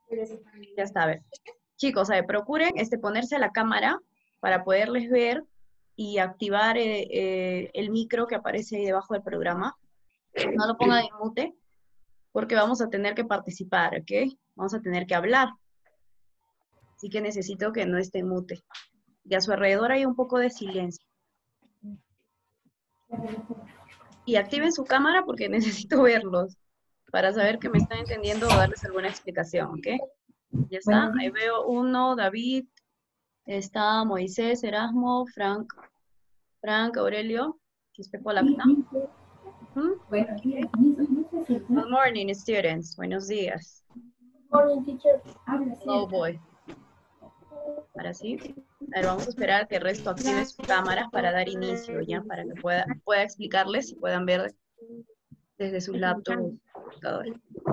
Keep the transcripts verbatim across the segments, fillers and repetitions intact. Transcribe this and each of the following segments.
Ya está, a ver. Chicos, a ver, procuren este, ponerse a la cámara para poderles ver y activar eh, eh, el micro que aparece ahí debajo del programa. No lo pongan en mute, porque vamos a tener que participar, ¿ok? Vamos a tener que hablar. Así que necesito que no esté en mute. Y a su alrededor hay un poco de silencio. Y activen su cámara porque necesito verlos para saber que me están entendiendo o darles alguna explicación, ¿ok? Ya está, ahí veo uno, David, está Moisés, Erasmo, Frank, Frank, Aurelio, Quispeco Lacna. ¿Mm? Okay. Good morning, students. Buenos días. Morning, teacher. Hello, boy. Ahora sí. A ver, vamos a esperar a que el resto active sus cámaras para dar inicio, ¿ya? Para que pueda, pueda explicarles y puedan ver desde sus laptops o computadores.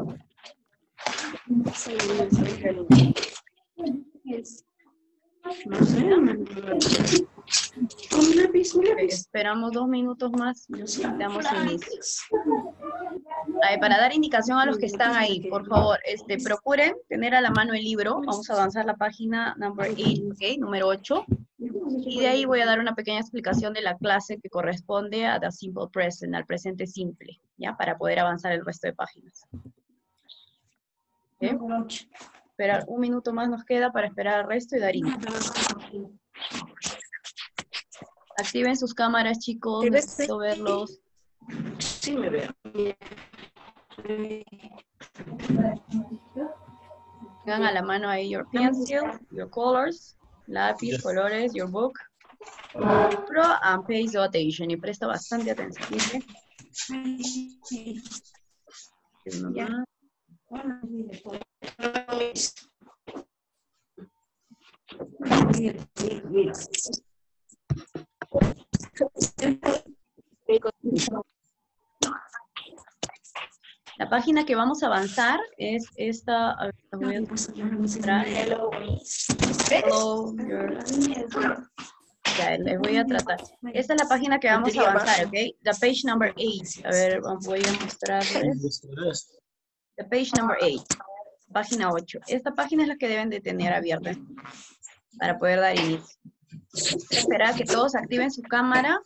Okay, esperamos dos minutos más y damos inicio. Ay, para dar indicación a los que están ahí, por favor, este, procuren tener a la mano el libro. Vamos a avanzar la página number eight, ¿ok? Número ocho. Y de ahí voy a dar una pequeña explicación de la clase que corresponde a the simple present, al presente simple, ¿ya? Para poder avanzar el resto de páginas. ¿Okay? Esperar un minuto más nos queda para esperar al resto y dar inicio. Activen sus cámaras, chicos, necesito verlos. Sí, me veo. Tengan a la mano ahí your pencil, your colors, lápiz, Yes. colores, your book. Pro and pay so attention. Y presta bastante atención. ¿Viste? Uno más. La página que vamos a avanzar es esta. A ver, la voy a mostrar. Hello, your- Ya, les voy a tratar. Esta es la página que vamos a avanzar, ¿ok? The page number eight. A ver, voy a mostrarles. The page number eight. Página ocho. Esta página es la que deben de tener abierta para poder dar inicio. Esperar que todos activen su cámara.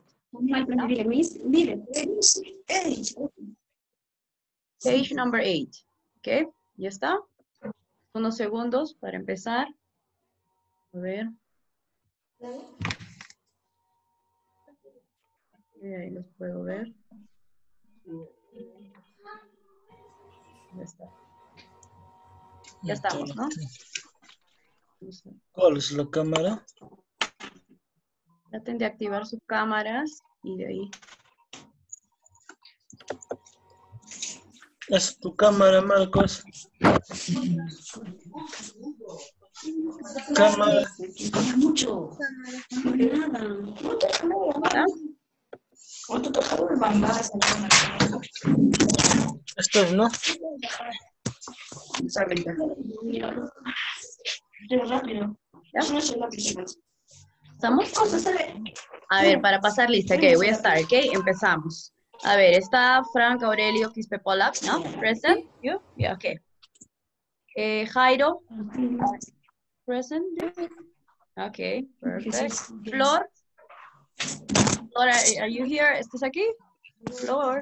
Page number eight. ¿Ok? ¿Ya está? Unos segundos para empezar. A ver. Ahí los puedo ver. Ya está. Ya estamos, ¿no? ¿Cuál es la cámara? Traten de activar sus cámaras y de ahí. Es tu cámara, Marcos. Cámara. Mucho. Nada. ¿Está? Esto es, ¿no? Rápido. ¿Ya? ¿Estamos? A ver, para pasar lista, ok, voy a estar, ok, empezamos. A ver, está Frank Aurelio Quispe Polak, ¿no? Present, you? Yeah, ok. Eh, Jairo, present. Ok, perfect. Flor, Flor, are, are you here? ¿Estás aquí? Flor.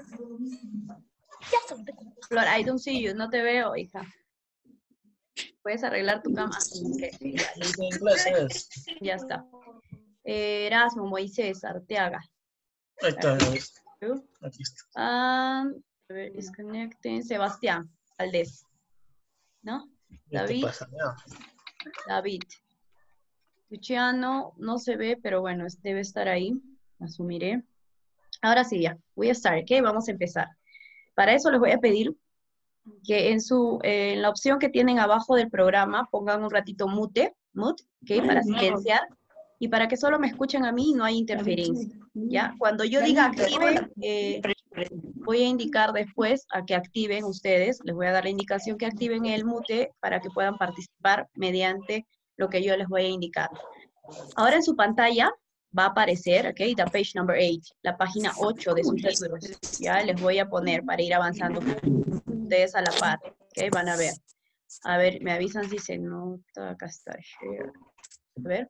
Flor, I don't see you, no te veo, hija. ¿Puedes arreglar tu cama? Okay. En inglés es. Ya está. Eh, Erasmo, Moisés, Arteaga. Ahí está. Aquí está. Um, a ver, disconnecting. Sebastián, Valdés. ¿No? Ya te David. pasa, ya. David. Luciano, no se ve, pero bueno, es- debe estar ahí. Asumiré. Ahora sí, ya. Voy a estar, ¿ok? Vamos a empezar. Para eso les voy a pedir que en, su, eh, en la opción que tienen abajo del programa pongan un ratito mute, mute, ¿ok? Para silenciar. Y para que solo me escuchen a mí y no hay interferencia, ¿ya? Cuando yo diga active, eh, voy a indicar después a que activen ustedes, les voy a dar la indicación que activen el mute para que puedan participar mediante lo que yo les voy a indicar. Ahora en su pantalla va a aparecer, ok, the page number eight, la página ocho de sus libros. Ya les voy a poner para ir avanzando ustedes a la par, ok, van a ver. A ver, me avisan si se nota. Acá está. Share. A ver.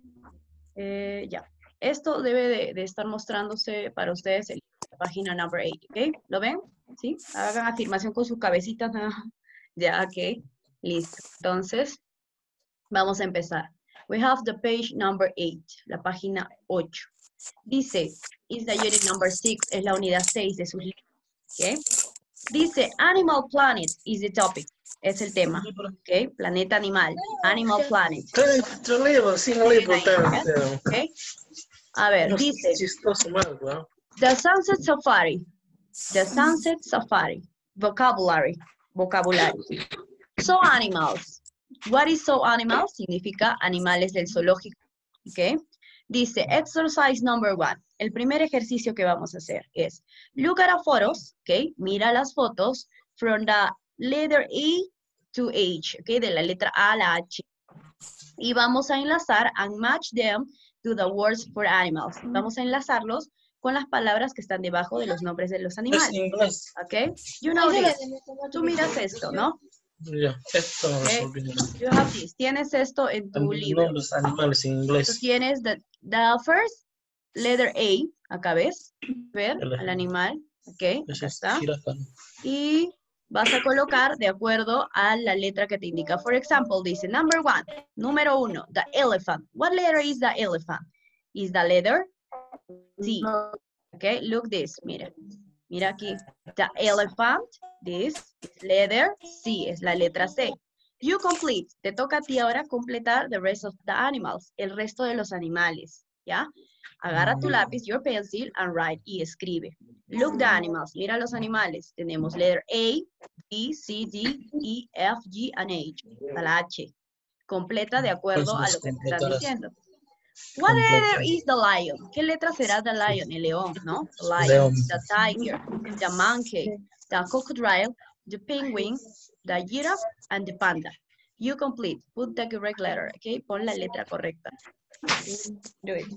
Eh, ya. Esto debe de, de estar mostrándose para ustedes en la página number eight, ¿ok? ¿Lo ven? ¿Sí? Hagan afirmación con sus cabecitas. Ya, ok. Listo. Entonces, vamos a empezar. We have the page number eight, la página ocho. Dice, is the unit number six, es la unidad seis de sus libros, ¿ok? Dice, Animal Planet is the topic, es el tema, ¿ok? Planeta animal, Animal Planet. Dentro libro, sin libro, ¿Ok? A ver, dice, chistoso más, ¿no? The Sunset Safari, The Sunset Safari, vocabulary, vocabulario. So animals, what is so animals? Significa animales del zoológico, ¿ok? Dice, exercise number one. El primer ejercicio que vamos a hacer es, look at the photos, ¿ok? Mira las fotos from the letter E to H, ¿ok? De la letra A a la H. Y vamos a enlazar and match them to the words for animals. Vamos a enlazarlos con las palabras que están debajo de los nombres de los animales. Es inglés. ¿Ok? You know this. Tú miras esto, ¿no? Ya, esto no Okay. resolví. You have this. Tienes esto en tu libro. Nombres animales en Tú inglés. tienes the, the first letter A, acá ves, ver al animal, ok, acá está. Y vas a colocar de acuerdo a la letra que te indica. For example, dice number one, número uno, the elephant. What letter is the elephant? Is the letter C. Ok, look this, mira. Mira aquí, the elephant, this is letter C, es la letra C. You complete, te toca a ti ahora completar the rest of the animals, el resto de los animales, ¿ya? Agarra tu lápiz, your pencil, and write, y escribe. Look the animals, mira los animales. Tenemos letter A, B, C, D, E, F, G, and H, hasta la H. Completa de acuerdo a lo que te están diciendo. What letter is the lion? ¿Qué letra será the lion? El león, ¿no? The lion, León. the tiger, the monkey, the crocodile, the penguin, the giraffe, and the panda. You complete. Put the correct letter, okay? Pon la letra correcta. Do it.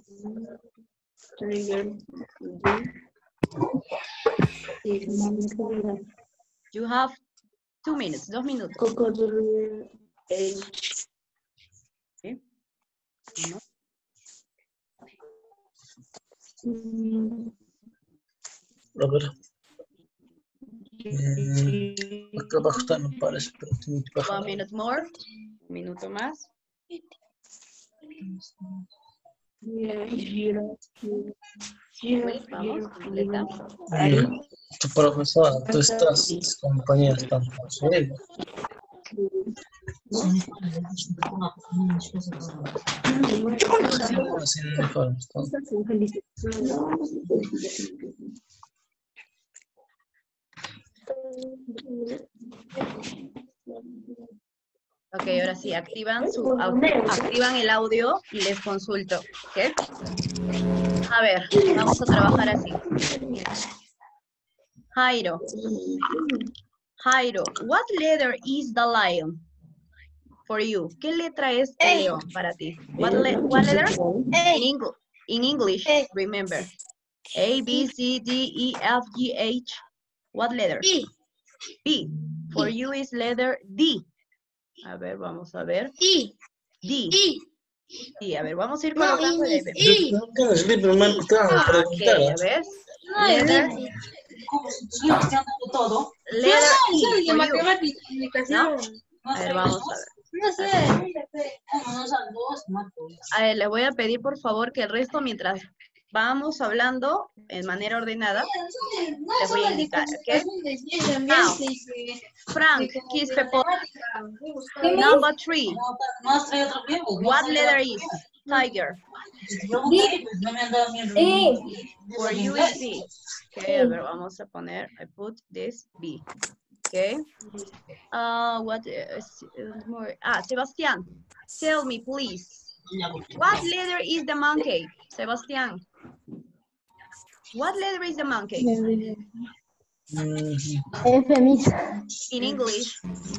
You have two minutes, dos minutos. Crocodile H. Okay. Uno. A ver. Mm, acá abajo está, me parece, pero tengo que bajar. One minute more. Un minuto más. Wait, vamos, completa. Mm, Tu profesora, tú estás, tus compañeros están por su libro. Sin uniformes, ¿no? Ok, ahora sí, activan, su, au- activan el audio y les consulto. ¿Ok? A ver, vamos a trabajar así. Jairo. Jairo, what letter is the lion for you? ¿Qué letra es el león para ti? What, le what letter? In, Eng in English, remember. A, B, C, D, E, F, G, H. What letter? E. B. For you is letter D. A ver, vamos a ver. E. D. E. Sí, a ver, vamos a ir No, colocando. English, de- E. No tienes libro, me han gustado, Ah, para ok, quitar. ya ves. No, Letter, English. todo. letter No, E soy de for you. matemática, comunicación. A ver, vamos a ver. No sé. A ver, les voy a pedir por favor que el resto, mientras vamos hablando en manera ordenada, les voy a indicar, ¿ok? Now, Frank, Quispe, number three. What letter is tiger? For you is B. Okay, a ver, vamos a poner, I put this B. Okay. Uh, what is, is more? Ah, Sebastián, tell me please. What letter is the monkey? Sebastián. What letter is the monkey? Mhm. F, Miss. In English.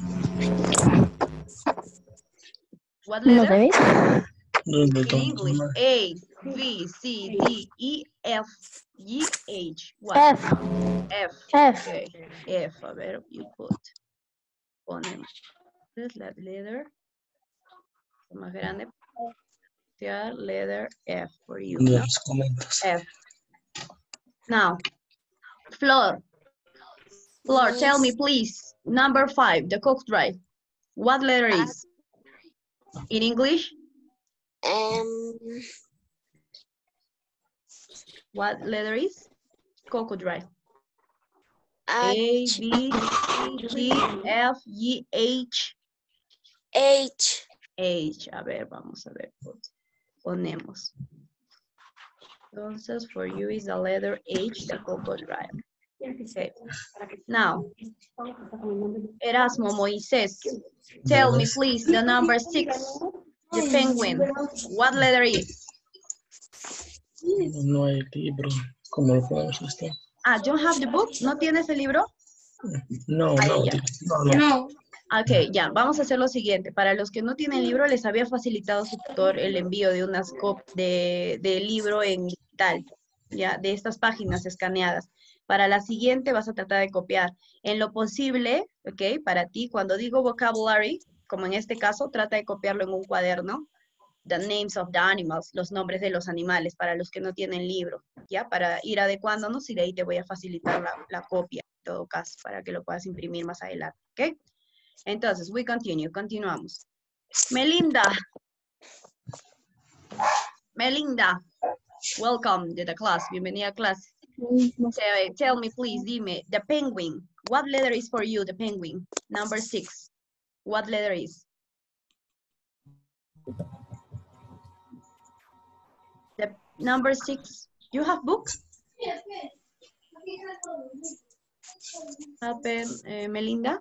What ¿No letter? sabéis? No, no, In no, English. no. A, B, C, D, E, F, G, H. What? F. F. F. Okay. F. A ver, you put. Ponemos. es la letter más grande. Letter F for you. De ¿no? los comentos. F. Now, Flor. Flor, Yes. tell me please. Number five, the Coke drive. What letter is? In English? Um, What letter is? Coco drive. H. A, B, C, D, F, G, H. H. H. A ver, vamos a ver. Ponemos. Entonces, for you is the letter H, the Coco drive. Okay. Now, Erasmo Moisés, tell me please the number six, the penguin. What letter is? No hay libro. ¿Cómo lo podemos estar? Ah, don't have the book? ¿No tienes el libro? No, Ahí no, ya. no, no. No. Ok, ya, vamos a hacer lo siguiente. Para los que no tienen libro, les había facilitado su tutor el envío de unas copias de, de libro en digital, ya, de estas páginas escaneadas. Para la siguiente vas a tratar de copiar. En lo posible, ok, para ti, cuando digo vocabulary, como en este caso, trata de copiarlo en un cuaderno. The names of the animals, los nombres de los animales, para los que no tienen libro, ya, para ir adecuándonos y de ahí te voy a facilitar la, la copia, en todo caso, para que lo puedas imprimir más adelante, ok. Entonces, we continue, continuamos. Melinda. Melinda, welcome to the class, bienvenida a clase. Tell, tell me please, dime, the penguin, what letter is for you, the penguin? Number six, what letter is? The number six, you have books? Happen, eh, Melinda?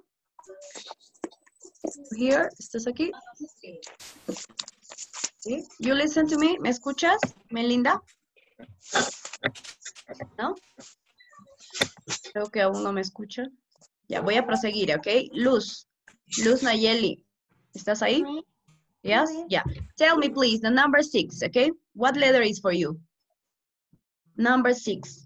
Here, ¿estás aquí? ¿Sí? You listen to me, ¿me escuchas, Melinda? ¿No? Creo que aún no me escucha. Ya, voy a proseguir, ¿ok? Luz, Luz Nayeli, ¿estás ahí? Yes? Yeah. Tell me please, the number six, okay? What letter is for you? Number six.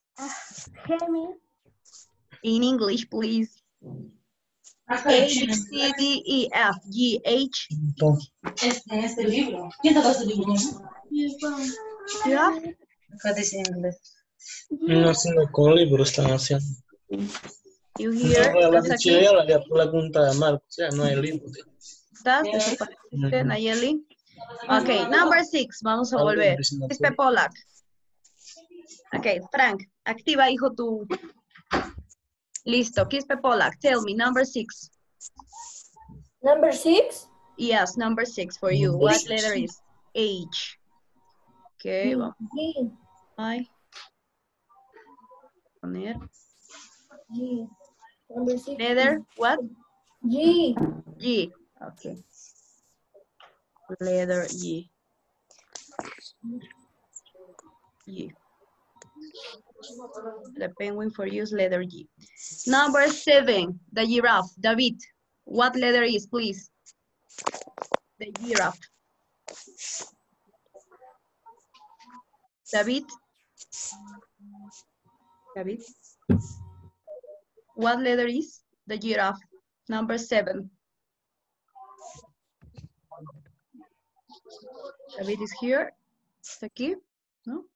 In English, please. A, B, C, D, E, F, G, H. En este libro. ¿Quién tocó este libro? Yeah. Acá dice en inglés. No haciendo con libros están haciendo. You No hear? voy a hablar ¿Estás de aquí? Chile, ahora ya pregunta de Marco. O sea, no hay libro. tío. ¿Estás? ¿Desapareciste, Nayeli? Ok, number six. Vamos a volver. Es Pepolac. Ok, Frank, activa, hijo, tu... Listo, Kiss Pepolac. Tell me, number six. Number six? Yes, number six for you. Number What six. letter is? H. Ok, vamos G. a poner. G. Number six. Letter, what? G. G. Okay. Letter G. G. The penguin for you is letter G. Number seven, the giraffe, David. What letter is, please? The giraffe. David? David? What letter is the giraffe? Number seven. David is here. ¿Está aquí? ¿No?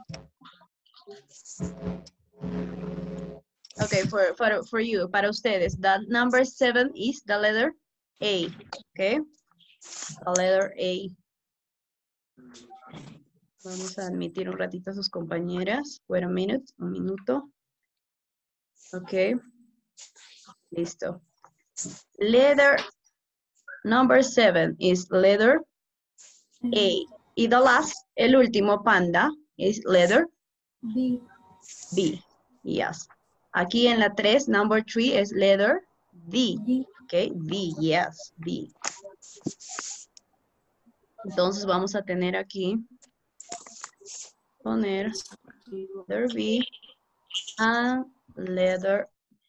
Okay, for, for, for you, para ustedes, the number seven is the letter A, okay? The letter A. Vamos a admitir un ratito a sus compañeras. Wait a minute, un minuto. Okay. Listo. Letter number seven is letter A. Y the last, el último, panda, is letter B. B. Yes. Aquí en la tres, number three is letter D. D. Okay, B, yes, B. Entonces vamos a tener aquí, poner letter B and letter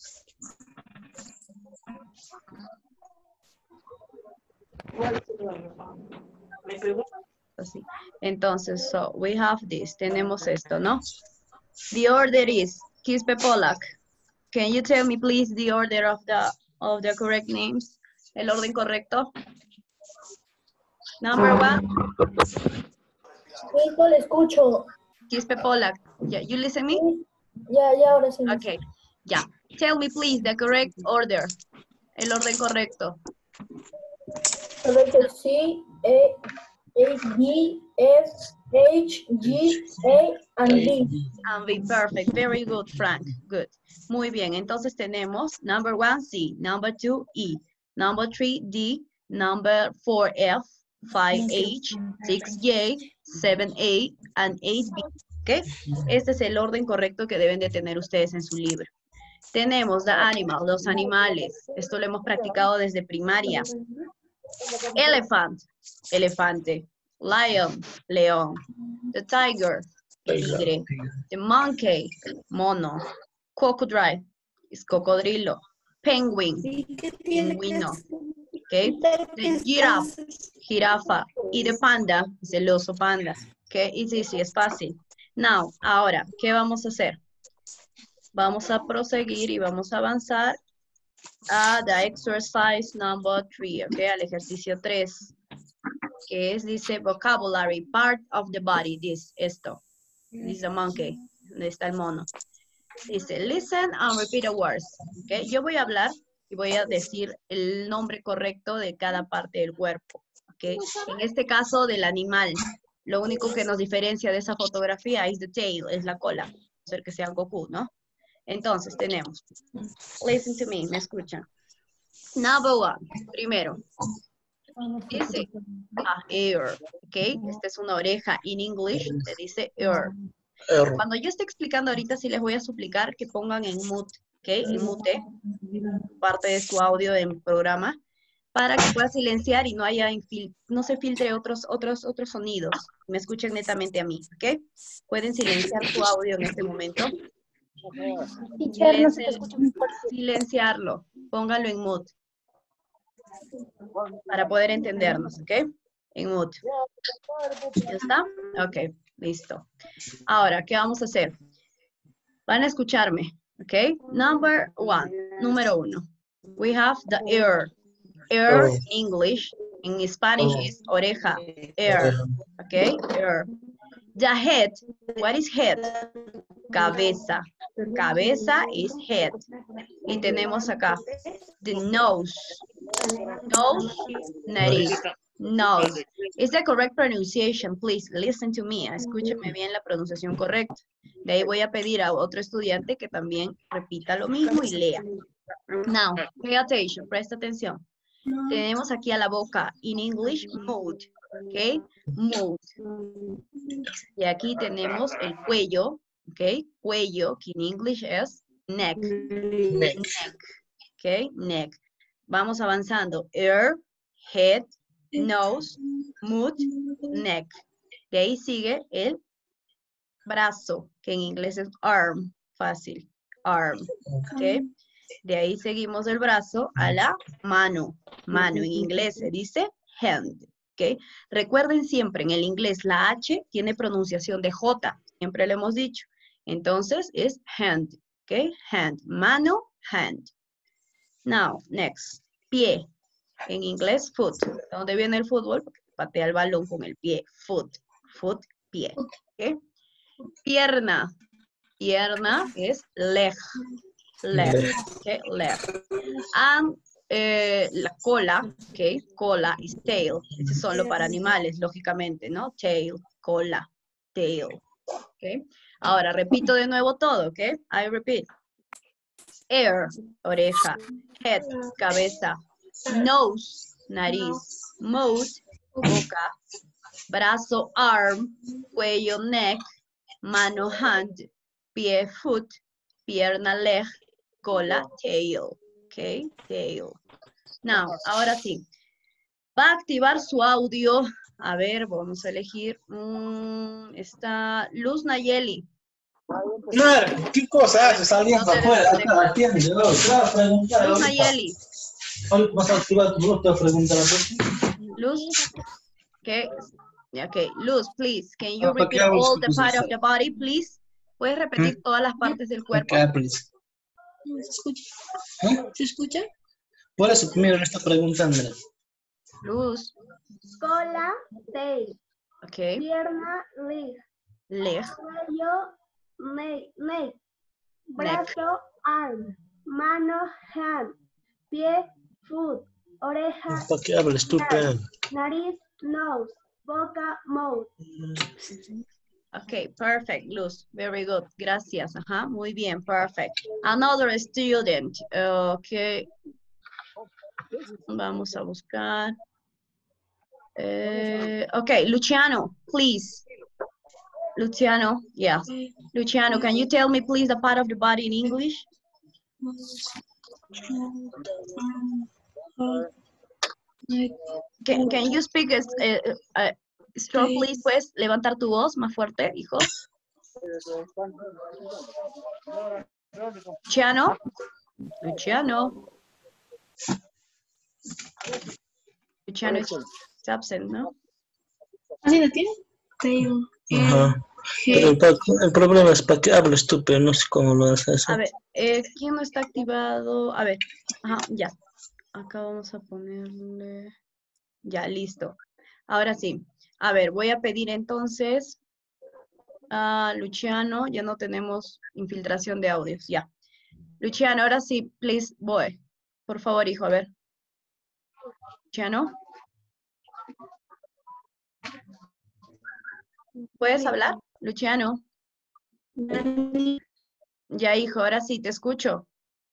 así. Entonces, so we have this, tenemos esto, ¿no? The order is Kiss Pepolac. Can you tell me please the order of the of the correct names? El orden correcto. Number one. Hijo, le escucho. Quispe Polak. Yeah, you listen me? Ya, ya, ahora sí. Okay. Yeah. Tell me please the correct order. El orden correcto. Correcto. C, A, A, D, F, H, G, A, and D. And be perfect. Very good, Frank. Good. Muy bien. Entonces tenemos number one, C. Number two, E. Number three, D. Number four, F. Five, H. Six, J. Seven, A. And eight, B. ¿Ok? Este es el orden correcto que deben de tener ustedes en su libro. Tenemos the animal, los animales. Esto lo hemos practicado desde primaria. Elephant, elefante. Lion, león. The tiger, tigre. The monkey, mono. Crocodile, es cocodrilo. Penguin, pingüino. Okay. The giraffe, jirafa. Y the panda, es el oso panda. Okay, it's easy, es fácil. Now, ahora, ¿qué vamos a hacer? Vamos a proseguir y vamos a avanzar a the exercise number three, okay, al ejercicio tres, que es, dice, vocabulary, part of the body, this, esto. This is a monkey, donde está el mono. Dice, listen and repeat the words, okay. Yo voy a hablar y voy a decir el nombre correcto de cada parte del cuerpo, okay. En este caso, del animal. Lo único que nos diferencia de esa fotografía es the tail, es la cola. A ser que sea Goku, ¿no? Entonces, tenemos. Listen to me, me escuchan. Number one, primero. Dice, ah, ear, ¿ok? Esta es una oreja. En English se dice ear. Cuando yo esté explicando ahorita, sí les voy a suplicar que pongan en mute, ¿ok? En mute, parte de su audio del programa, para que pueda silenciar y no haya no se filtre otros, otros, otros sonidos. Me escuchen netamente a mí, ¿ok? Pueden silenciar su audio en este momento. Silenci silenciarlo. Póngalo en mute. Para poder entendernos, ¿ok? En mute. ¿Ya está? Ok, listo. Ahora, ¿qué vamos a hacer? Van a escucharme, ¿ok? Number one. Número uno. We have the ear. Ear, oh. English, in Spanish oh. is oreja, ear, okay, ear. The head, what is head? Cabeza, cabeza is head. Y tenemos acá, the nose, nose, nariz, nose. Is the correct pronunciation, please, listen to me, escúcheme bien la pronunciación correcta. De ahí voy a pedir a otro estudiante que también repita lo mismo y lea. Now, pay attention, presta atención. Tenemos aquí a la boca, in English, mouth, ¿ok? Mouth. Y aquí tenemos el cuello, ¿ok? Cuello, que en English es neck. Neck. Neck. ¿Ok? Neck. Vamos avanzando. Ear, head, nose, mouth, neck. De ahí sigue el brazo, que en inglés es arm. Fácil. Arm. ¿Ok? De ahí seguimos el brazo a la mano. Mano en inglés se dice hand. ¿Okay? Recuerden siempre en el inglés la H tiene pronunciación de J. Siempre lo hemos dicho. Entonces es hand. ¿Okay? Hand. Mano, hand. Now, next. Pie. En inglés foot. ¿De dónde viene el fútbol? Porque patea el balón con el pie. Foot. Foot, pie. ¿Okay? Pierna. Pierna es leg. Leg, okay, leg. And eh, la cola, ok, cola is tail. Este es solo para animales, lógicamente, ¿no? Tail, cola, tail, ok. Ahora, repito de nuevo todo, ok. I repeat. Ear, oreja. Head, cabeza. Nose, nariz. Mouth, boca. Brazo, arm. Cuello, neck. Mano, hand. Pie, foot. Pierna, leg. Cola, tail, ok, tail. Now, ahora sí. Va a activar su audio. A ver, vamos a elegir. Um, está Luz Nayeli. Claro, ¿qué cosa haces saliendo no afuera? Luz Nayeli. ¿Vas a activar tu voz? Te voy a preguntar a ti. Luz, ok, ok, Luz, please, can you repeat all the part of the body, please? ¿Puedes repetir ¿Mm? todas las partes del cuerpo? Okay, please. ¿Se escucha? ¿Se escucha? Por eso primero le está preguntando. Luz. Cola, tail. Ok. Pierna, leg. Leg. Cuello, neck. neck. Neck. Brazo, arm. Mano, hand. Pie, foot. Oreja, ¿Para qué hablas tú, ear. Nariz, nose. Boca, mouth. Okay, perfect, Luz. Very good. Gracias. Ajá, muy bien, perfect. Another student. Okay. Vamos a buscar. Eh, okay, Luciano, please. Luciano, yes. Luciano, can you tell me, please, the part of the body in English? Can, can you speak as, uh, uh, strong, please? Puedes levantar tu voz más fuerte, hijo. Luciano? Luciano? Luciano is absent, ¿no? ¿Así lo tiene? Tail. Ajá. Pero el, pa- el problema es para qué hablas tú, pero no sé cómo lo haces. A ver, eh, ¿quién no está activado? A ver, ajá, ya. Acá vamos a ponerle... Ya, listo. Ahora sí. A ver, voy a pedir entonces a Luciano. Ya no tenemos infiltración de audios, ya. Luciano, ahora sí, please, boy. Por favor, hijo, a ver. Luciano. ¿Puedes hablar? Luciano. Ya, hijo, ahora sí, te escucho.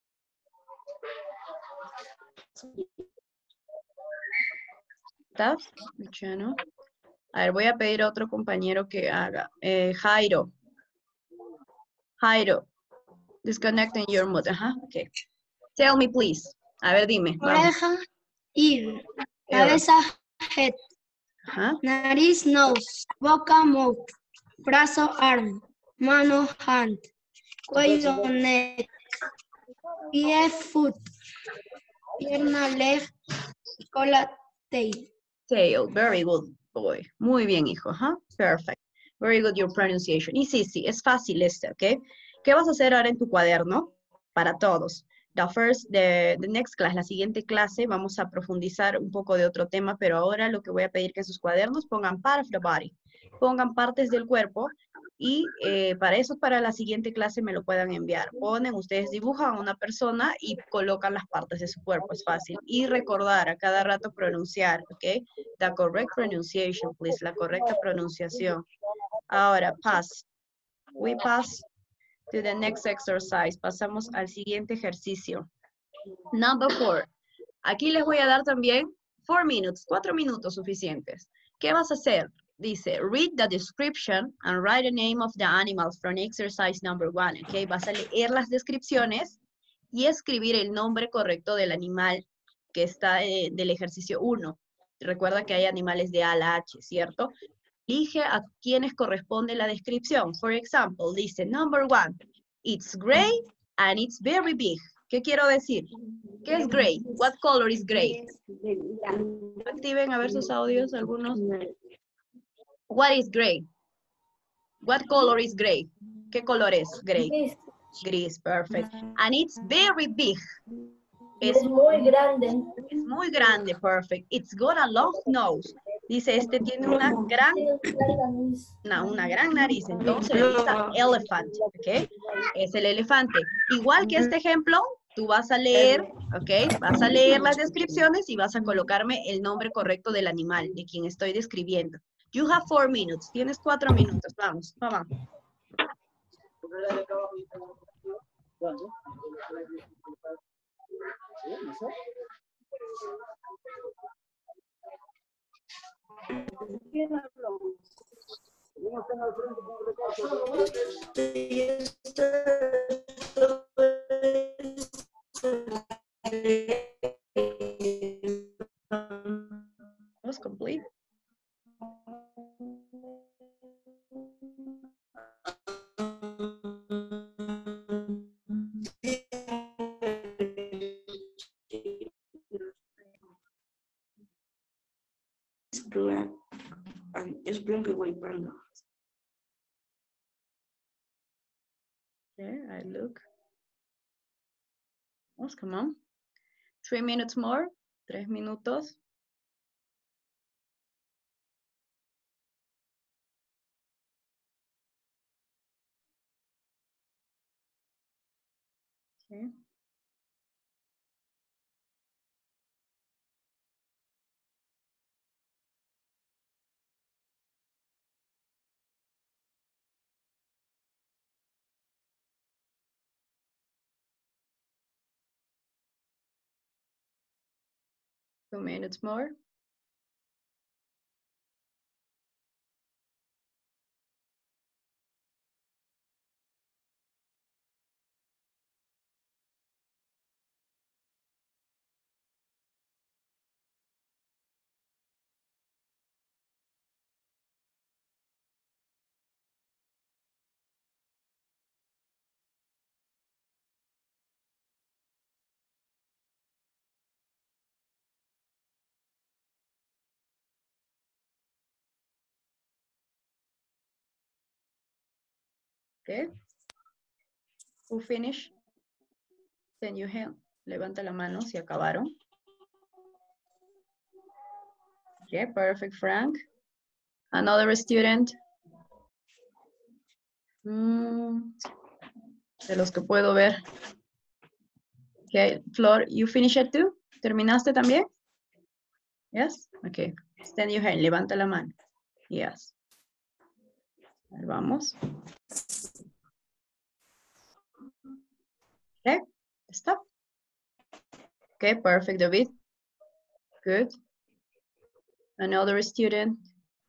¿Estás, Luciano? A ver, voy a pedir a otro compañero que haga. Eh, Jairo. Jairo. Disconnecting your mode. Ajá, ok. Tell me, please. A ver, dime. Vamos. Oreja, ear. Ear. Cabeza, head. Ajá. Nariz, nose. Boca, mouth. Brazo, arm. Mano, hand. Cuello, neck. Pie, foot. Pierna, leg. Cola, tail. Tail. Very good, boy. Muy bien, hijo. Ajá. Perfect. Very good your pronunciation. Y sí, sí, es fácil este, ¿ok? ¿Qué vas a hacer ahora en tu cuaderno? Para todos. The first, the, the next class, la siguiente clase, vamos a profundizar un poco de otro tema, pero ahora lo que voy a pedir que en sus cuadernos pongan part of the body, pongan partes del cuerpo, y eh, para eso, para la siguiente clase me lo puedan enviar. Ponen, ustedes dibujan a una persona y colocan las partes de su cuerpo, es fácil. Y recordar a cada rato pronunciar, ¿ok? The correct pronunciation, please, la correcta pronunciación. Ahora, pass. We pass to the next exercise. Pasamos al siguiente ejercicio. Number four. Aquí les voy a dar también four minutes, cuatro minutos suficientes. ¿Qué vas a hacer? Dice, read the description and write the name of the animal from exercise number one. Okay, vas a leer las descripciones y escribir el nombre correcto del animal que está eh, del ejercicio uno. Recuerda que hay animales de A a la H, ¿cierto? Elige a quienes corresponde la descripción. For example, dice, number one, it's gray and it's very big. ¿Qué quiero decir? ¿Qué es gray? What color is gray? Activen a ver sus audios algunos. What is gray? What color is gray? ¿Qué color es gray? Gris. Gris, perfect. And it's very big. Es Es, muy grande. es muy grande, perfect. It's got a long nose. Dice, este tiene una gran, una, una gran nariz. Entonces, it's an elephant, ¿ok? Es el elefante. Igual que este ejemplo, tú vas a leer, ¿ok? Vas a leer las descripciones y vas a colocarme el nombre correcto del animal, de quien estoy describiendo. You have four minutes. Tienes cuatro minutos. Vamos, vamos. Was complete. It's black and it's black and white panda. Okay, I look. Vamos, come on. Three minutes more. Tres minutos. Okay. Two minutes more. Okay. Who finish? Send your hand. Levanta la mano si acabaron. Okay, perfect, Frank. Another student. Mm, de los que puedo ver. Okay, Flor, you finish it too? ¿Terminaste también? Yes? Okay. Send your hand. Levanta la mano. Yes. Ahí vamos. Okay, stop. Okay, perfect, David. Good. Another student.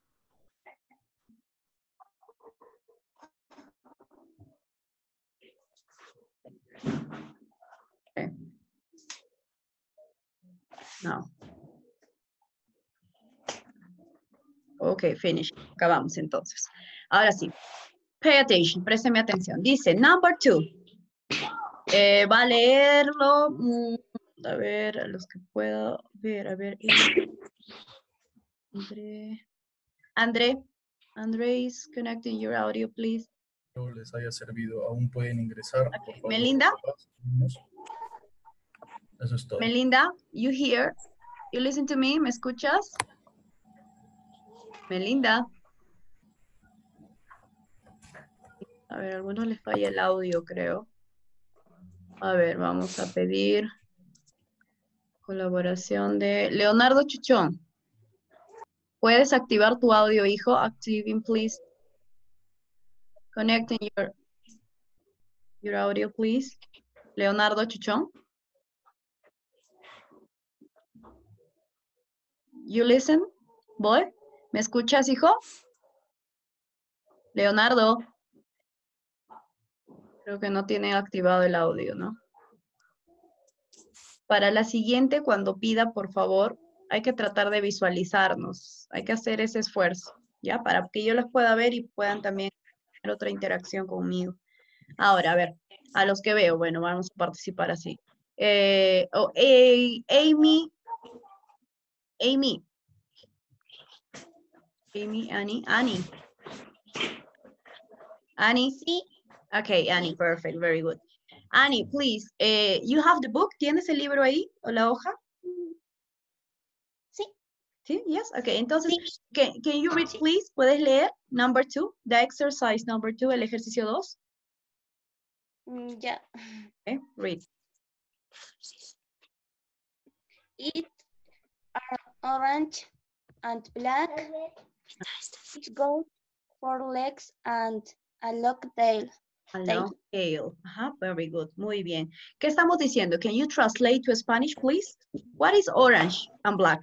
Okay. No. Ok, finish. Acabamos entonces. Ahora sí. Pay attention, présteme atención. Dice, number two. Eh, va a leerlo. mm, a ver, a los que puedo ver. A ver. André. André. André is connecting your audio, please. No les haya servido, aún pueden ingresar. Okay. Por favor. Melinda. Eso es todo. Melinda, you hear? You listen to me? ¿Me escuchas? Melinda. A ver, a algunos les falla el audio, creo. A ver, vamos a pedir colaboración de Leonardo Chuchón. ¿Puedes activar tu audio, hijo? Activing, please. Connecting your, your audio, please. Leonardo Chuchón. You listen, boy? ¿Me escuchas, hijo? Leonardo. Creo que no tiene activado el audio, ¿no? Para la siguiente, cuando pida, por favor, hay que tratar de visualizarnos. Hay que hacer ese esfuerzo, ¿ya? Para que yo los pueda ver y puedan también tener otra interacción conmigo. Ahora, a ver, a los que veo, bueno, vamos a participar así. Eh, oh, eh, Amy. Amy. Amy, Annie, Annie. Annie. Sí. Okay, Annie, perfect, very good. Annie, please, uh, you have the book? ¿Tienes el libro ahí o la hoja? Sí. Sí, yes, okay. Entonces, Sí. can, can you read, Sí. please? ¿Puedes leer? Number two, the exercise number two, el ejercicio dos. Mm, Ya. Okay, read. It are orange and black. It got four legs and a long tail. A Tail. long tail. Ajá, very good, muy bien. ¿Qué estamos diciendo? Can you translate to Spanish, please? What is orange and black?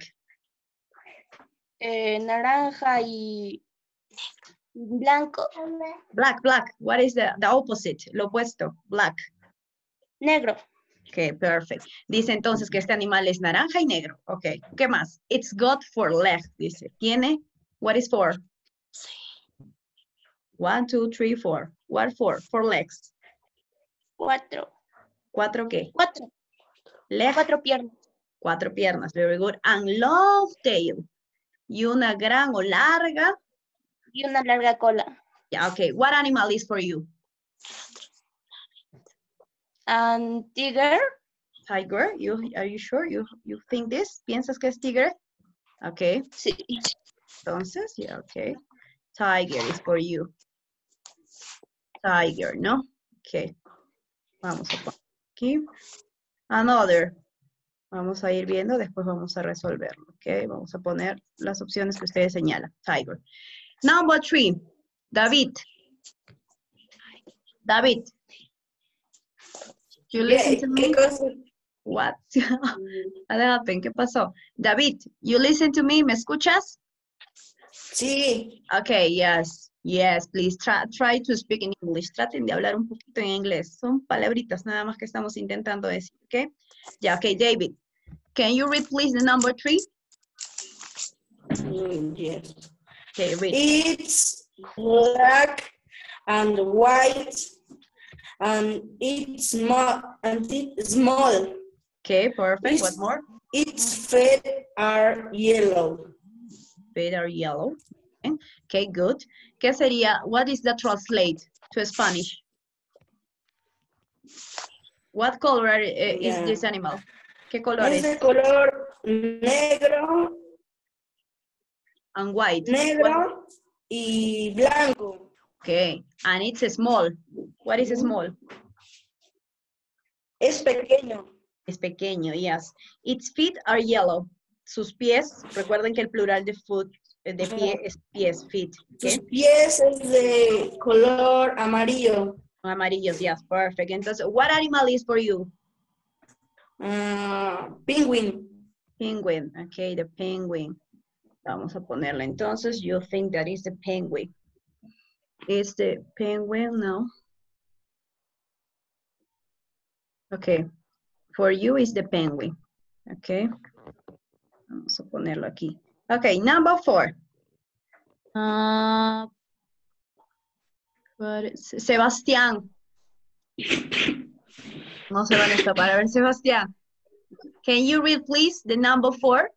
Eh, naranja y blanco. Black, black. What is the, the opposite? Lo opuesto, black. Negro. Okay, perfect. Dice entonces que este animal es naranja y negro. Ok, ¿qué más? It's got four legs, dice. ¿Tiene? What is four? One, two, three, four. What four? Four legs. Cuatro. ¿Cuatro qué? Cuatro. Leg. Cuatro piernas. Cuatro piernas, very good. And long tail. Y una gran o larga. Y una larga cola. Yeah, okay. What animal is for you? And tiger. Tiger, you, are you sure? You, you think this? ¿Piensas que es tigre? Okay. Sí. Entonces, yeah, okay. Tiger is for you. Tiger, ¿no? Okay. Vamos a poner aquí. Another. Vamos a ir viendo, después vamos a resolverlo. Ok, vamos a poner las opciones que ustedes señalan. Tiger. Number three. David. David. You listen to me? ¿Qué cosa? What? What happened? ¿Qué pasó? David, you listen to me? ¿Me escuchas? Sí. Okay, yes. Yes, please try, try to speak in English. Traten de hablar un poquito en inglés. Son palabritas nada más que estamos intentando decir, ¿ok? Ya, ok, David. Can you read please the number three? Mm, yes. Okay, read. It's black and white and it's small and it's small. Okay, perfect. It's, What more? Its feet are yellow. Feet are yellow. Okay. Okay, good. ¿Qué sería? What is the translate to Spanish? What color uh, is Yeah. this animal? ¿Qué color Es es? de color negro, And white. What- negro y blanco. Okay, and it's small. What is small? Es pequeño. Es pequeño, yes. Its feet are yellow. Sus pies, recuerden que el plural de foot, eh, de pie es pies, feet. Sus ¿Okay? pies es de color amarillo. Amarillos, yes, perfect. Entonces, what animal is for you? Ah, penguin. Penguin, okay, the penguin. Vamos a ponerle entonces, you think that is the penguin. Is the penguin, no? Okay, for you is the penguin, okay. Vamos a ponerlo aquí. Okay, number four. Uh, what is- Sebastián. No se van a escapar. A ver, Sebastián. Can you read, please, the number four?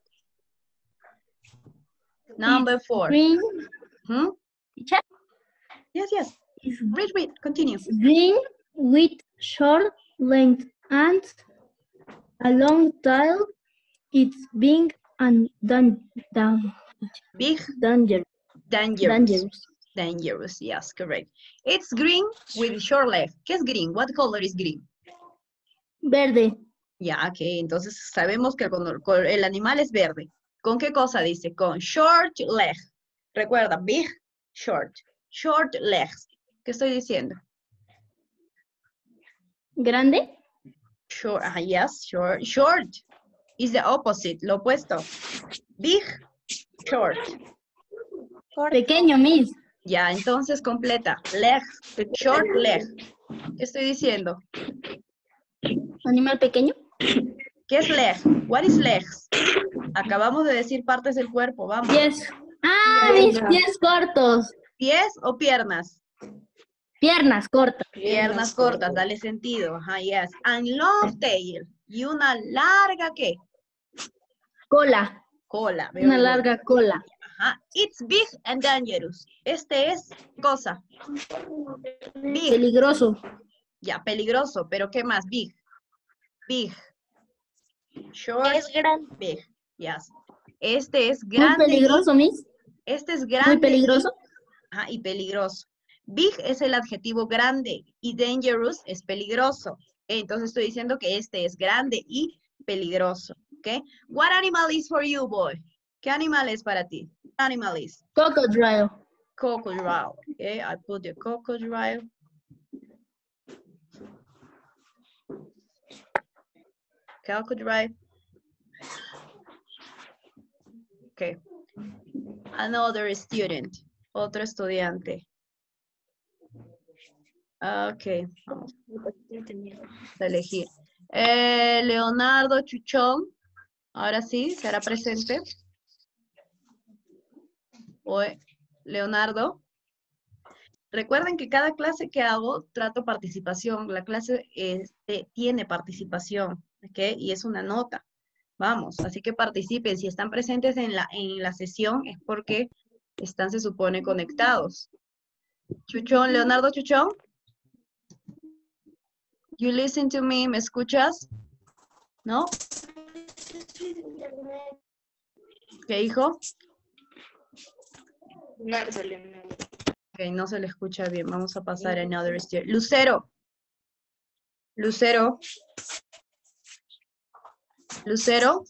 Number four. Green, Hmm? teacher, Yes, yes. Read, read. Continue. green with short length and a long tail. It's big and dan dan Big, danger dangerous. dangerous. Dangerous, yes, correct. It's green with short legs. ¿Qué es green? What color is green? Verde, Ya, ok, entonces sabemos que el, color- col- el animal es verde. ¿Con qué cosa dice? Con short leg. Recuerda, big, short. Short legs. ¿Qué estoy diciendo? grande, Short, ah, yes, short. Short is the opposite, lo opuesto. Big, short. pequeño, Miss. Ya, entonces completa. Leg, short leg. ¿Qué estoy diciendo? Animal pequeño, ¿Qué es leg? What is legs? Acabamos de decir partes del cuerpo, vamos. pies. Ah, mis pies cortos, ¿Pies o piernas? piernas cortas, Piernas cortas, dale sentido. Ajá, yes. And long tail. Y una larga, ¿qué? cola, Cola. very una good. larga cola, Ajá. It's big and dangerous. Este es cosa. Big. peligroso, Ya, peligroso. Pero ¿qué más? Big. Big. Short. Es grande. Big. Yes. Este es muy grande. peligroso, Miss, Este es grande. muy peligroso, Ajá, y peligroso. Big es el adjetivo grande y dangerous es peligroso. ¿Ok? Entonces estoy diciendo que este es grande y peligroso. ¿Ok? What animal is for you, boy? ¿Qué animal es para ti? Animal is crocodile, crocodile. Okay, I put the crocodile. Crocodile. Okay. Another student. Otro estudiante. Ok, vamos a elegir. Eh, Leonardo Chuchón. Ahora sí, será presente. O, Leonardo. Recuerden que cada clase que hago trato participación. La clase este, tiene participación, ¿ok? Y es una nota. Vamos, así que participen. Si están presentes en la, en la sesión es porque están, se supone, conectados. Chuchón, Leonardo Chuchón. You listen to me, ¿me escuchas? ¿No? ¿Qué dijo? Ok, no se le escucha bien. Vamos a pasar a another stereo. Lucero. Lucero. Lucero.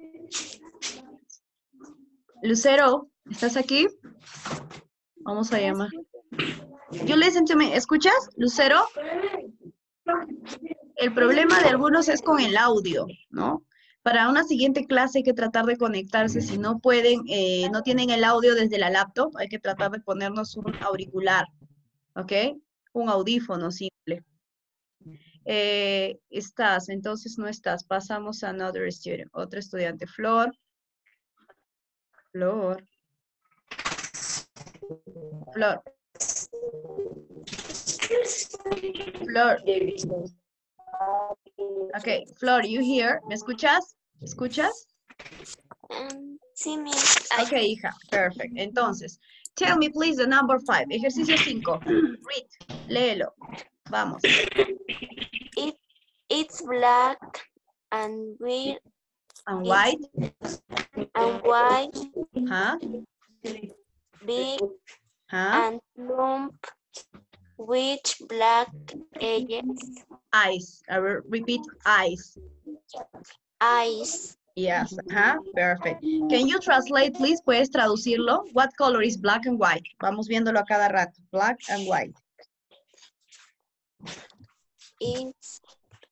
Lucero, ¿estás aquí? Vamos a llamar. You listen to me. ¿Escuchas, Lucero? El problema de algunos es con el audio, ¿no? Para una siguiente clase hay que tratar de conectarse. Si no pueden, eh, no tienen el audio desde la laptop, hay que tratar de ponernos un auricular, ¿ok? Un audífono simple. Eh, estás, entonces no estás. Pasamos a another student. Otro estudiante, Flor. Flor. Flor. Flor. Okay, Flor, you here? ¿Me escuchas? ¿Escuchas? Um, sí, mi. Ok, hija, perfect. Entonces, tell me please the number five. Ejercicio cinco. Read, léelo. Vamos. It, it's black and white And white. and white, Huh? big Huh? and plump with black edges. Eyes. I will repeat, eyes. Eyes. Yes, huh? Perfect. Can you translate, please? ¿Puedes traducirlo? What color is black and white? Vamos viéndolo a cada rato. Black and white. It's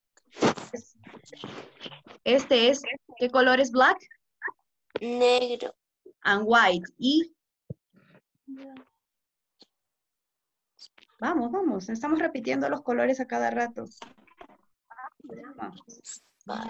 Este es, ¿qué color es black? negro. And white. Y vamos, vamos. Estamos repitiendo los colores a cada rato. Vamos.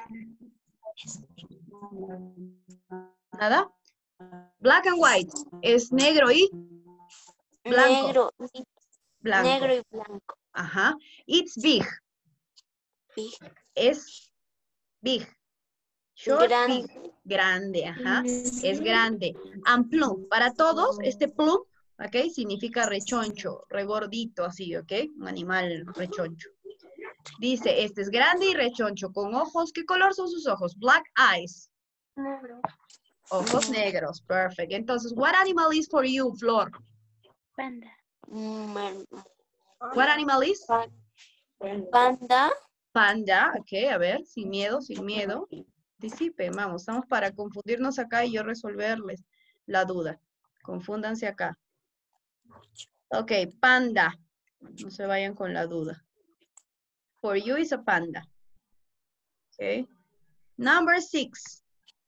¿Nada? Black and white. Es negro y blanco. Negro. Blanco. Negro y blanco. Ajá. It's big. Big. Es big. Short, Grande. big. Grande, ajá. Es grande. And plump. Para todos, este plump, ¿ok? Significa rechoncho, regordito, así, ¿ok? Un animal rechoncho. Dice, este es grande y rechoncho, con ojos. ¿Qué color son sus ojos? Black eyes. Negro. Ojos negros. Perfect. Entonces, what animal is for you, Flor? Panda. Mm, What animal is? Panda. Panda. Ok, a ver, sin miedo, sin miedo. Anticipen, vamos, estamos para confundirnos acá y yo resolverles la duda. Confúndanse acá. Ok, panda. No se vayan con la duda. For you is a panda. Ok. Number six.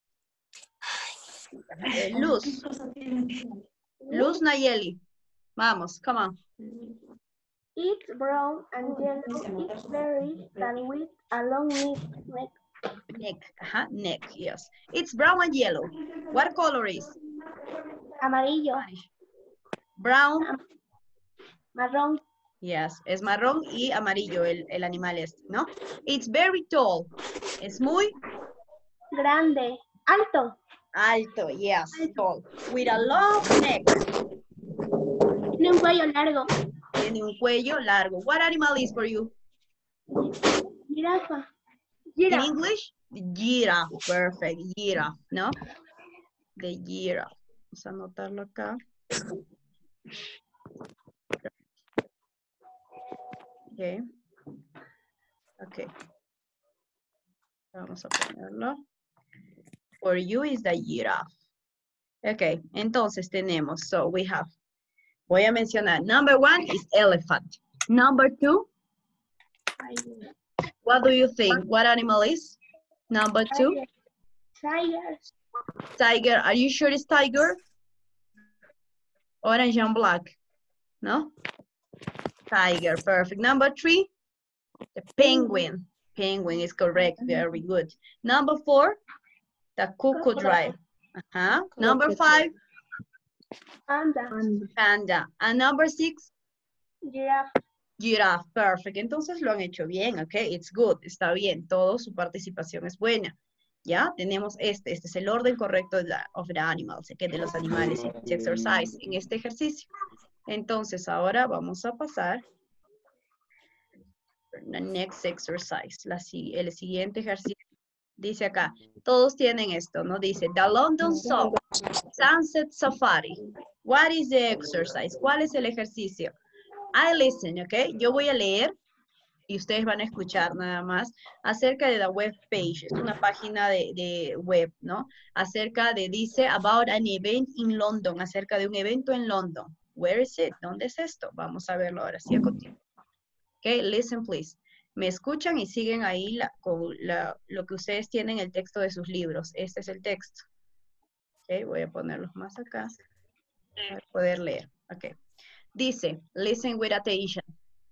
Eh, Luz. Luz Nayeli. Vamos, come on. It's brown and yellow. It's very thin with a long neck. Neck, ajá, neck, yes. It's brown and yellow. What color is? Amarillo. Brown. Marrón. Yes, es marrón y amarillo el, el animal este, ¿no? It's very tall. Es muy Grande. Alto. alto, yes, tall. With a long neck. Tiene un cuello largo. Tiene un cuello largo. What animal is for you? Jirafa. In English? Giraffe, perfect, giraffe, ¿no? The giraffe. Vamos a anotarlo acá. Ok. Ok. Vamos a ponerlo. For you is the giraffe. Ok, entonces tenemos, so we have, voy a mencionar, number one is elephant. Number two, what do you think? What animal is? Number two? Tiger. Tiger, are you sure it's tiger? Orange and black, no? Tiger, perfect. Number three, the penguin. Penguin is correct, very good. Number four, the crocodile. Uh-huh. Number five, Panda. panda. And number six, Giraffe. giraffe, perfect. Entonces lo han hecho bien, ok, it's good, está bien, todo su participación es buena. Ya, tenemos este, este es el orden correcto de la, of the animals, que de los animales en este exercise, en este ejercicio. Entonces ahora vamos a pasar the next exercise, la, el siguiente ejercicio. Dice acá, todos tienen esto, ¿no? Dice, the London Zoo, Sunset Safari. What is the exercise? ¿Cuál es el ejercicio? I listen, ¿ok? Yo voy a leer y ustedes van a escuchar nada más acerca de la web page. Es una página de, de web, ¿no? Acerca de, dice, about an event in London, acerca de un evento en London. Where is it? ¿Dónde es esto? Vamos a verlo ahora sí a continuación. Ok, listen please. Me escuchan y siguen ahí la, con la, lo que ustedes tienen, el texto de sus libros. Este es el texto. Ok, voy a ponerlos más acá para poder leer. Ok. Dice, listen with attention.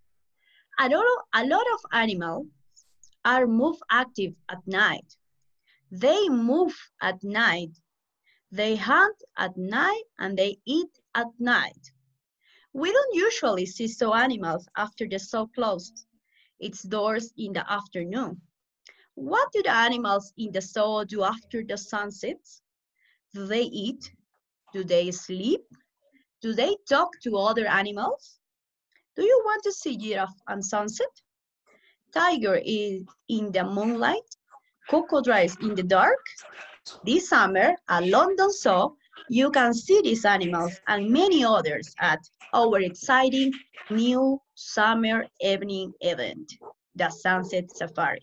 A lot, of, a lot of animals are move active at night. They move at night. They hunt at night and they eat at night. We don't usually see zoo animals after the zoo closes its doors in the afternoon. What do the animals in the zoo do after the sun sets? Do they eat? Do they sleep? Do they talk to other animals? Do you want to see giraffe and sunset? Tiger is in the moonlight? Crocodiles in the dark? This summer at London Zoo, you can see these animals and many others at our exciting new summer evening event, the Sunset Safari.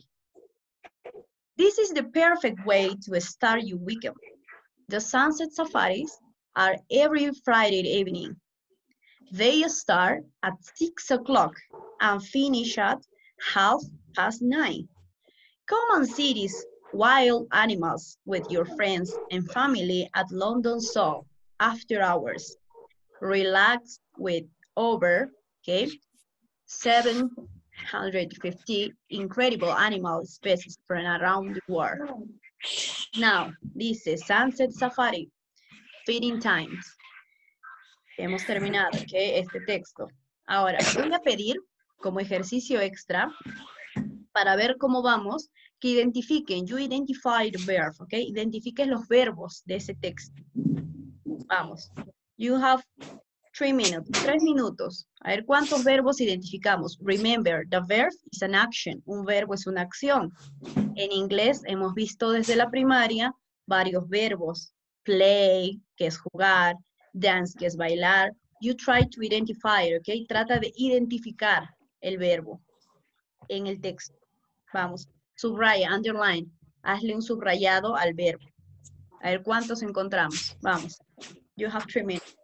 This is the perfect way to start your weekend. The Sunset Safaris are every Friday evening. They start at six o'clock and finish at half past nine. Come and see these wild animals with your friends and family at London Zoo after hours. Relax with over, okay, seven hundred fifty incredible animal species from around the world. Now, this is Sunset Safari, feeding times. Hemos terminado, okay, este texto. Ahora, voy a pedir como ejercicio extra para ver cómo vamos, que identifiquen, you identify the verb, ok, identifiquen los verbos de ese texto. Vamos, you have three minutes, tres minutos. A ver cuántos verbos identificamos. Remember, the verb is an action, un verbo es una acción. En inglés hemos visto desde la primaria varios verbos. Play, que es jugar, dance, que es bailar. You try to identify, ok, trata de identificar el verbo en el texto. Vamos, subraya, underline, hazle un subrayado al verbo. A ver cuántos encontramos. Vamos, you have three minutes.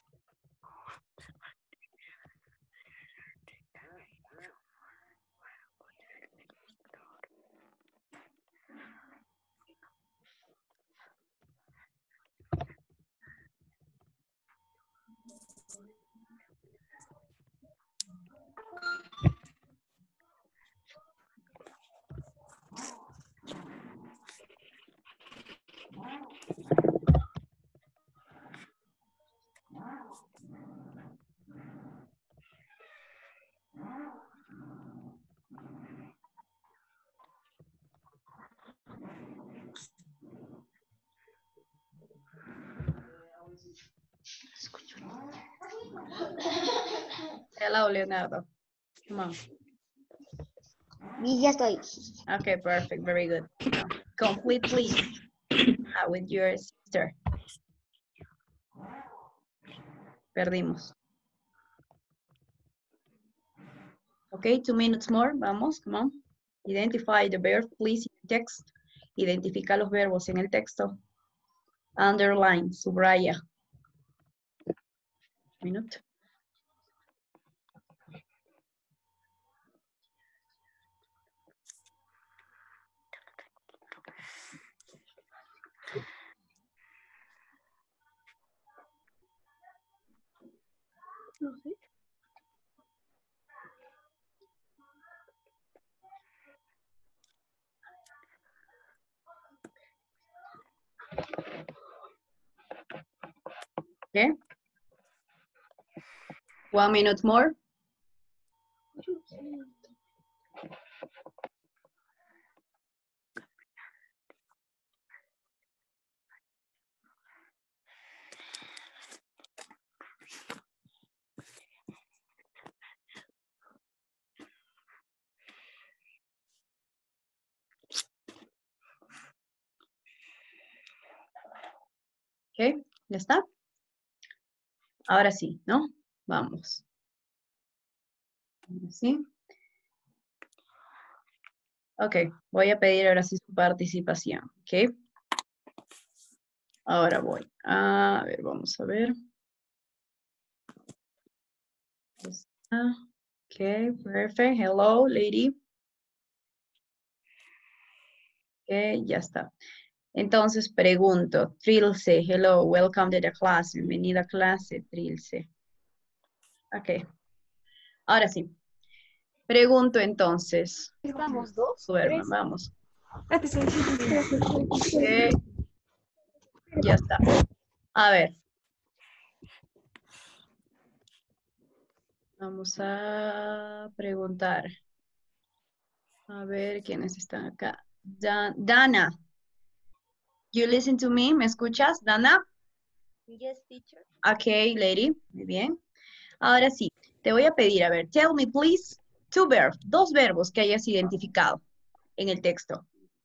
Hello, Leonardo. Come on. Ya estoy. Okay, perfect. Very good. Now, complete, please. Uh, with your sister. Perdimos. Okay, two minutes more. Vamos, come on. Identify the verb, please, in text. Identifica los verbos en el texto. Underline, subraya. Minute. No sé. Okay. One minute more. Ok, ¿ya está? Ahora sí, ¿no? Vamos. ¿Sí? Ok, voy a pedir ahora sí su participación, ¿ok? Ahora voy. A ver, vamos a ver. Está. Ok, perfect. Hello, lady. Ok, ya está. Entonces pregunto, Trilce, hello, welcome to the class. Bienvenida a clase, Trilce. Ok. Ahora sí. Pregunto entonces. Vamos, dos, Duerman, tres. vamos. Ok, ya está. A ver. Vamos a preguntar. A ver quiénes están acá. Dan- Dana. You listen to me. ¿Me escuchas, Dana? Yes, teacher. Ok, lady. Muy bien. Ahora sí. Te voy a pedir, a ver, tell me please, two verbs, dos verbos que hayas identificado en el texto.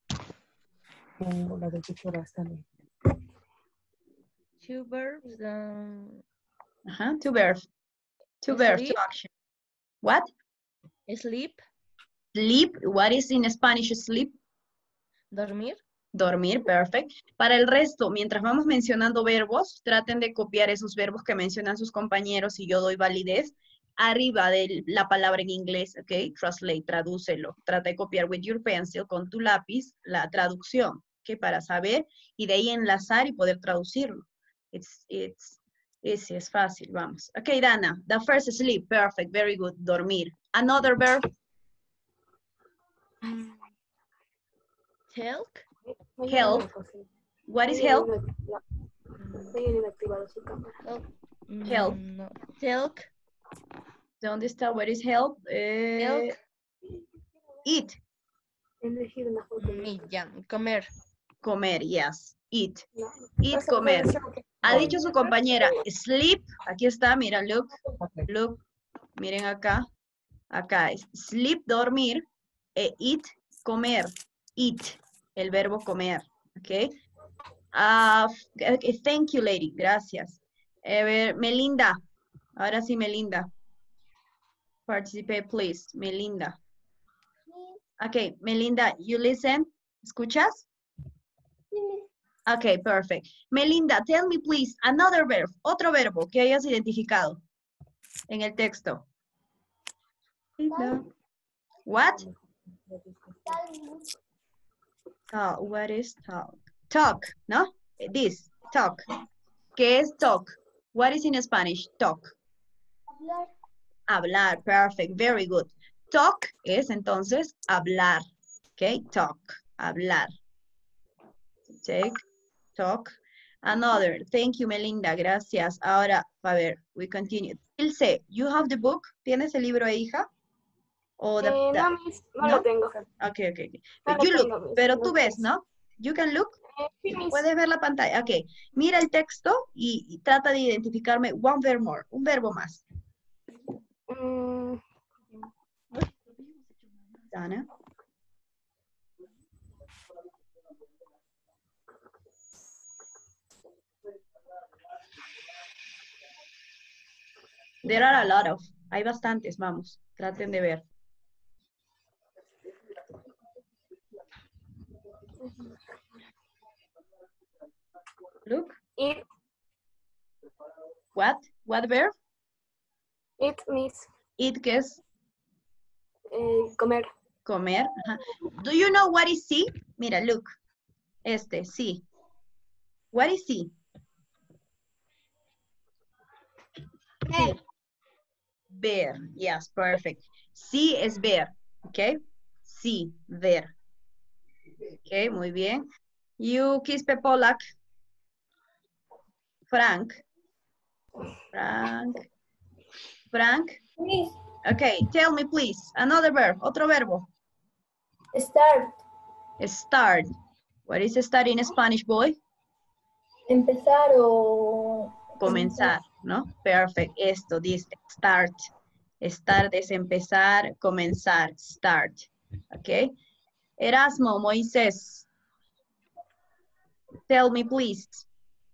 Two verbs. Um, Ajá, two verbs. Two verbs, two sleep. action. What? Sleep. Sleep. What is in Spanish sleep? Dormir. Dormir, perfect. Para el resto, mientras vamos mencionando verbos, traten de copiar esos verbos que mencionan sus compañeros y yo doy validez arriba de la palabra en inglés, ¿ok? Translate, tradúcelo. Trata de copiar with your pencil, con tu lápiz, la traducción, ¿ok? Para saber y de ahí enlazar y poder traducirlo. It's, it's easy, es fácil, vamos. Ok, Dana, the first sleep, perfect, very good, dormir. Another verb, Help. help. What is help? Help. Help. Mm, no. Help. ¿Dónde está? What is help? Eh, Help. eat. Mm, ya. Comer. Comer, yes. Eat. Eat, comer. Ha dicho su compañera, sleep. Aquí está, mira, look. Look. Miren acá. Acá es sleep, dormir. E eat, comer. Eat. El verbo comer. ¿Ok? Ah, okay, thank you, lady. Gracias. A ver, Melinda. Ahora sí, Melinda. Participate, please. Melinda. Ok, Melinda, you listen. ¿Escuchas? Ok, perfect. Melinda, tell me please, another verb, otro verbo que hayas identificado en el texto. What? Oh, what is talk? Talk, ¿no? This, talk. ¿Qué es talk? What is in Spanish? Talk. Hablar. Hablar, perfect, very good. Talk es entonces hablar. Ok, talk, hablar. Take, talk. Another, thank you, Melinda, gracias. Ahora, a ver, we continue. Ilse, you have the book? ¿Tienes el libro ahí, hija? O the, Eh, the- no, miss, no, ¿no? lo tengo. Ok, ok, ok. No But lo you look, tengo, miss, pero no tú ves, sé. ¿no? You can look. Eh, sí, miss. Puedes ver la pantalla. Ok, mira el texto y, y trata de identificarme one verb more, un verbo más. Mm, Dana. There are a lot of. Hay bastantes, vamos. Traten de ver. Look. eat, What? What verb? eat, miss. Eat, ¿qué es? Eh, comer. Comer. Ajá. Do you know what is see? Mira, look. Este, see. What is see? See. Ver. Yes, perfect. See es ver. Ok. See, ver. Ok, muy bien. You, Quispe Polak. Frank. Frank. Frank. Miss. Okay, tell me please. Another verb. Otro verbo. Start. Start. What is start in Spanish, boy? Empezar o... Comenzar, ¿no? Perfect. Esto dice start. Start es empezar, comenzar. Start. Ok. Erasmo, Moisés. Tell me please.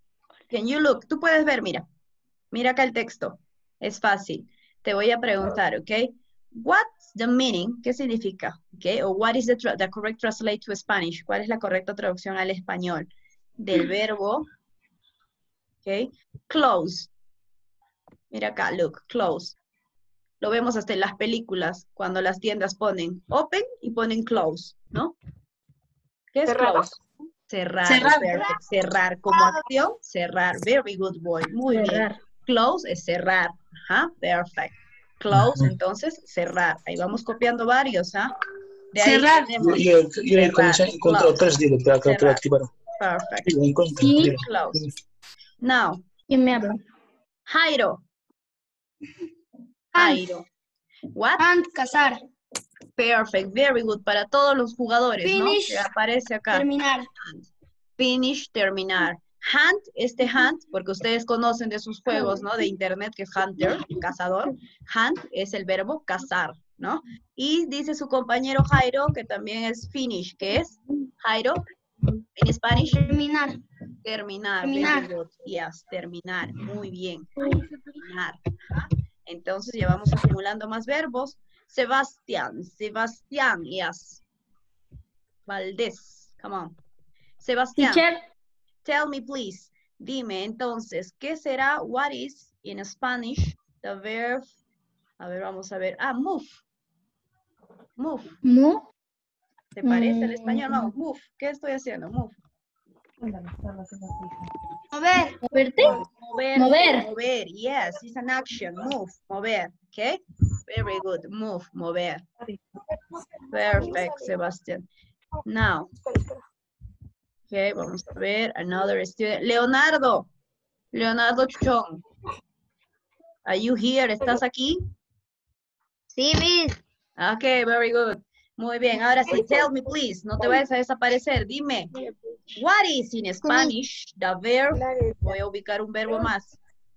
Can you look? Tú puedes ver, mira. Mira acá el texto. Es fácil. Te voy a preguntar, ¿ok? What's the meaning? ¿Qué significa? ¿Ok? O what is the, the correct translate to Spanish? ¿Cuál es la correcta traducción al español? Del verbo, ¿ok? Close. Mira acá, look, close. Lo vemos hasta en las películas, cuando las tiendas ponen open y ponen close, ¿no? ¿Qué es Cerrado. close? Cerrar, Cerrar. perfect. Cerrar como acción, cerrar. Very good boy, muy Cerrar. bien. Close es cerrar, ajá, perfect. Close, Ujú. entonces, cerrar. Ahí vamos copiando varios, ¿ah? De ahí Cerrar. tenemos Yo, yo, yo cerrar, comencé a encontrar close, tres, digo, que, que, que lo cerrar. activaron. Perfect. Sí, lo encuentro. Sí. Dile. Close. Now, ¿Quién me habla? Jairo. Hand. Jairo. What? Hand, cazar. Perfect, very good. Para todos los jugadores, ¿no? Finish. Que aparece acá. Terminar. Finish, terminar. Hunt, este hunt, porque ustedes conocen de sus juegos, ¿no? De internet, que es hunter, cazador. Hunt es el verbo cazar, ¿no? Y dice su compañero Jairo, que también es finish, que es, Jairo, en Spanish, Terminar. terminar. Terminar. Very good. Yes, terminar. Muy bien. Terminar. Ajá. Entonces ya vamos acumulando más verbos. Sebastián, Sebastián, yes. Valdés, come on. Sebastián, Teacher. tell me please. Dime entonces, ¿qué será what is in Spanish? The verb, a ver, vamos a ver. Ah, move. Move. Mu. ¿Te parece el Mm. español? Vamos, move. ¿Qué estoy haciendo? Move. Mover. Moverte. Mover. Mover. Mover, yes, it's an action. Move, mover, okay? Very good, move, mover. Perfect, Sebastián. Now, okay, vamos a ver, another student. Leonardo, Leonardo Chong. Are you here? ¿Estás aquí? Sí, Miss. Okay, very good. Muy bien, ahora sí, tell me please, no te vayas a desaparecer, dime. What is in Spanish the verb? Voy a ubicar un verbo más.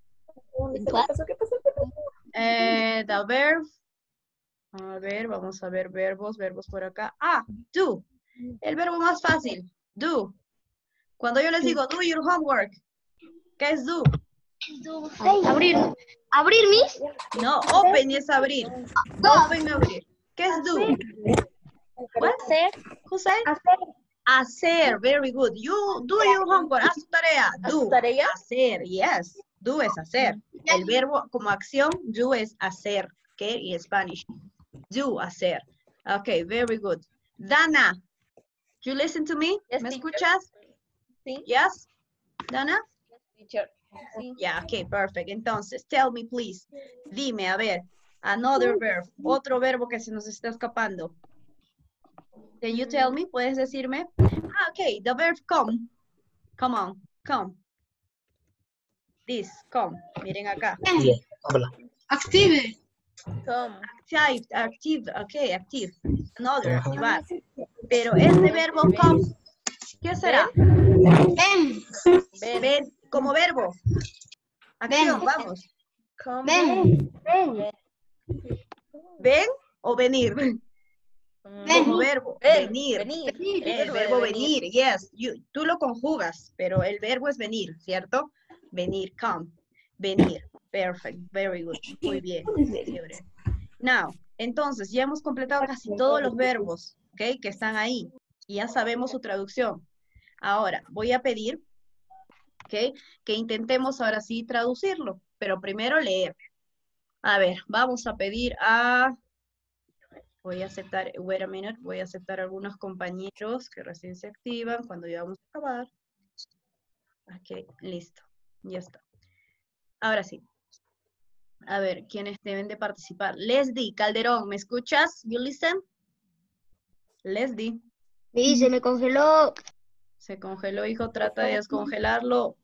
Eh, the verb. A ver, vamos a ver verbos, verbos por acá. Ah, do. El verbo más fácil, do. Cuando yo les digo, do your homework, ¿qué es do? Abrir. Abrir, Miss. No, open es abrir. Open, abrir. ¿Qué es do? What? Hacer. José? Hacer, very good. You do your homework, haz tu tarea. Do, tarea? hacer, yes. Do es hacer. El verbo como acción, do es hacer, ¿ok? En Spanish. Do, hacer. Okay, very good. Dana, you listen to me? Yes, ¿Me teacher. escuchas? Sí. Yes? Dana? Teacher. Sí. Yeah, okay, perfect. Entonces, tell me please. Dime, a ver, another verb. Otro verbo que se nos está escapando. Can you tell me? ¿Puedes decirme? Ah, okay, the verb come. Come on, come. This, come. Miren acá. Bien, habla. Active. Come. Active, active, okay, active. Another, Ajá. activar. Pero este verbo come, ¿qué será? Ven. Ven, como verbo. Acción, Ven. vamos. Come. Ven. ¿Ven o venir? Ven. Como verbo, Ven, venir. venir. Eh, el verbo venir, yes. You- tú lo conjugas, pero el verbo es venir, ¿cierto? Venir, come. Venir. Perfect, very good. Muy bien. Chévere. Now, entonces, ya hemos completado casi todos los verbos, ¿ok? Que están ahí. Y ya sabemos su traducción. Ahora, voy a pedir, ¿ok? Que intentemos ahora sí traducirlo, pero primero leer. A ver, vamos a pedir a... Voy a aceptar, wait a minute, voy a aceptar a algunos compañeros que recién se activan cuando ya vamos a acabar. Ok, listo, ya está. Ahora sí. A ver, ¿quiénes deben de participar? Leslie Calderón, ¿me escuchas? You listen? Leslie, Sí, se me congeló. se congeló, hijo, trata de descongelarlo.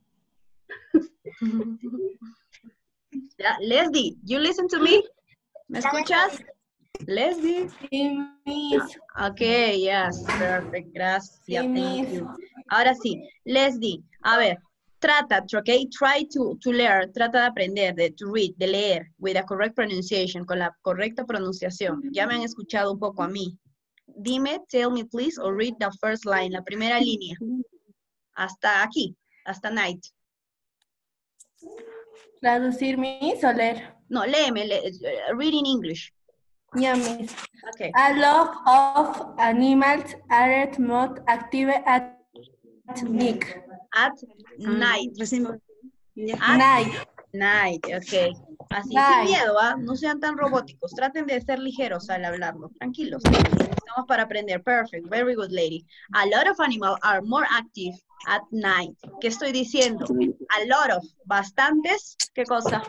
Ya, Leslie, you listen to me? ¿Me escuchas? Leslie. Okay, yes, perfect, gracias, thank you. Ahora sí, Leslie, a ver, trata, okay, try to, to learn, trata de aprender, de to read, de leer, with a correct pronunciation, con la correcta pronunciación. Ya me han escuchado un poco a mí. Dime, tell me please, or read the first line, la primera línea. Hasta aquí, hasta night. Traducir Miss o leer. No, léeme, le- uh, read in English. Ya, Miss. Okay. A lot of animals are not active at night. At night. At Night. night, ok. Así, sin Night. miedo, ¿ah? No sean tan robóticos. Traten de ser ligeros al hablarlo. Tranquilos. Estamos para aprender. Perfect. Very good, lady. A lot of animals are more active at night. ¿Qué estoy diciendo? A lot of. Bastantes. ¿Qué cosa?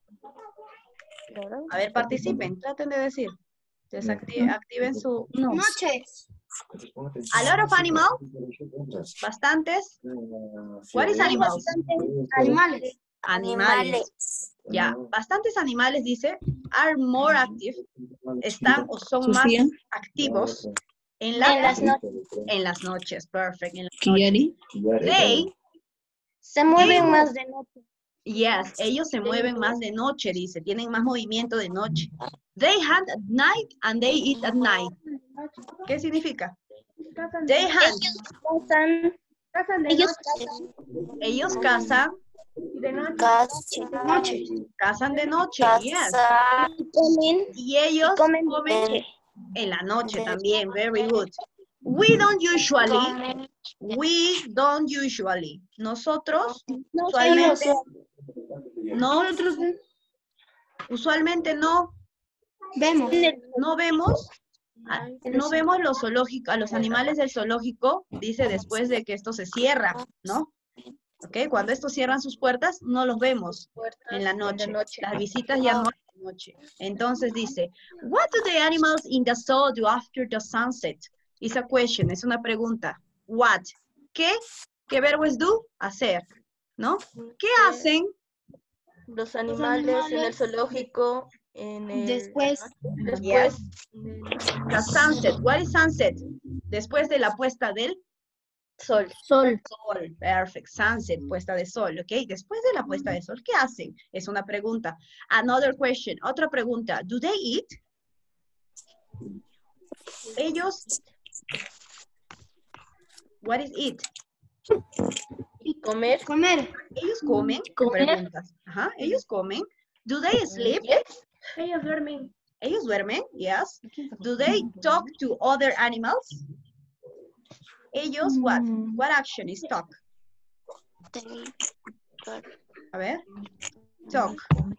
A ver, participen. Traten de decir. Desacti- activen su... No. Noches. A lot of animals. Bastantes. What is animals? Animales. Animales. Ya, bastantes animales, dice, are more active, están o son más activos en, la- En las noches. en las noches. Perfect. En las noches. They, Se mueven más de noche. yes, ellos se mueven más de noche, dice, tienen más movimiento de noche. They hunt at night and they eat at night. ¿Qué significa? They hunt. Cazan. Cazan de Ellos noche. Ellos cazan, De noche. noche. cazan de noche, yes. Y comen. Y ellos Comen de comen noche. en la noche también, very good. We don't usually, we don't usually. Nosotros, usualmente, no, usualmente no, Vemos. no vemos, a- no vemos los zoológicos, a los animales del zoológico, dice después de que esto se cierra, ¿no? ¿Ok? Cuando estos cierran sus puertas, no los vemos en la noche. Las visitas ya no en la noche. Entonces dice, what do the animals in the zoo do after the sunset? It's a question, es una pregunta. What? ¿Qué? ¿Qué verbo es do? Hacer, ¿no? ¿Qué hacen? Los animales en el zoológico, en el... Después. Después. The sunset. What is sunset? Después de la puesta del Sol. Sol. sol. Perfect. Sunset, puesta de sol, ¿ok? Después de la puesta de sol, ¿qué hacen? Es una pregunta. Another question. Otra pregunta. Do they eat? Ellos. What is eat? Comer. Comer. Ellos comen. Comer. Preguntas. Ajá. Ellos comen. Do they sleep? Ellos duermen. Ellos duermen. Yes. Do they talk to other animals? Ellos, what? What action is talk? A ver. Talk.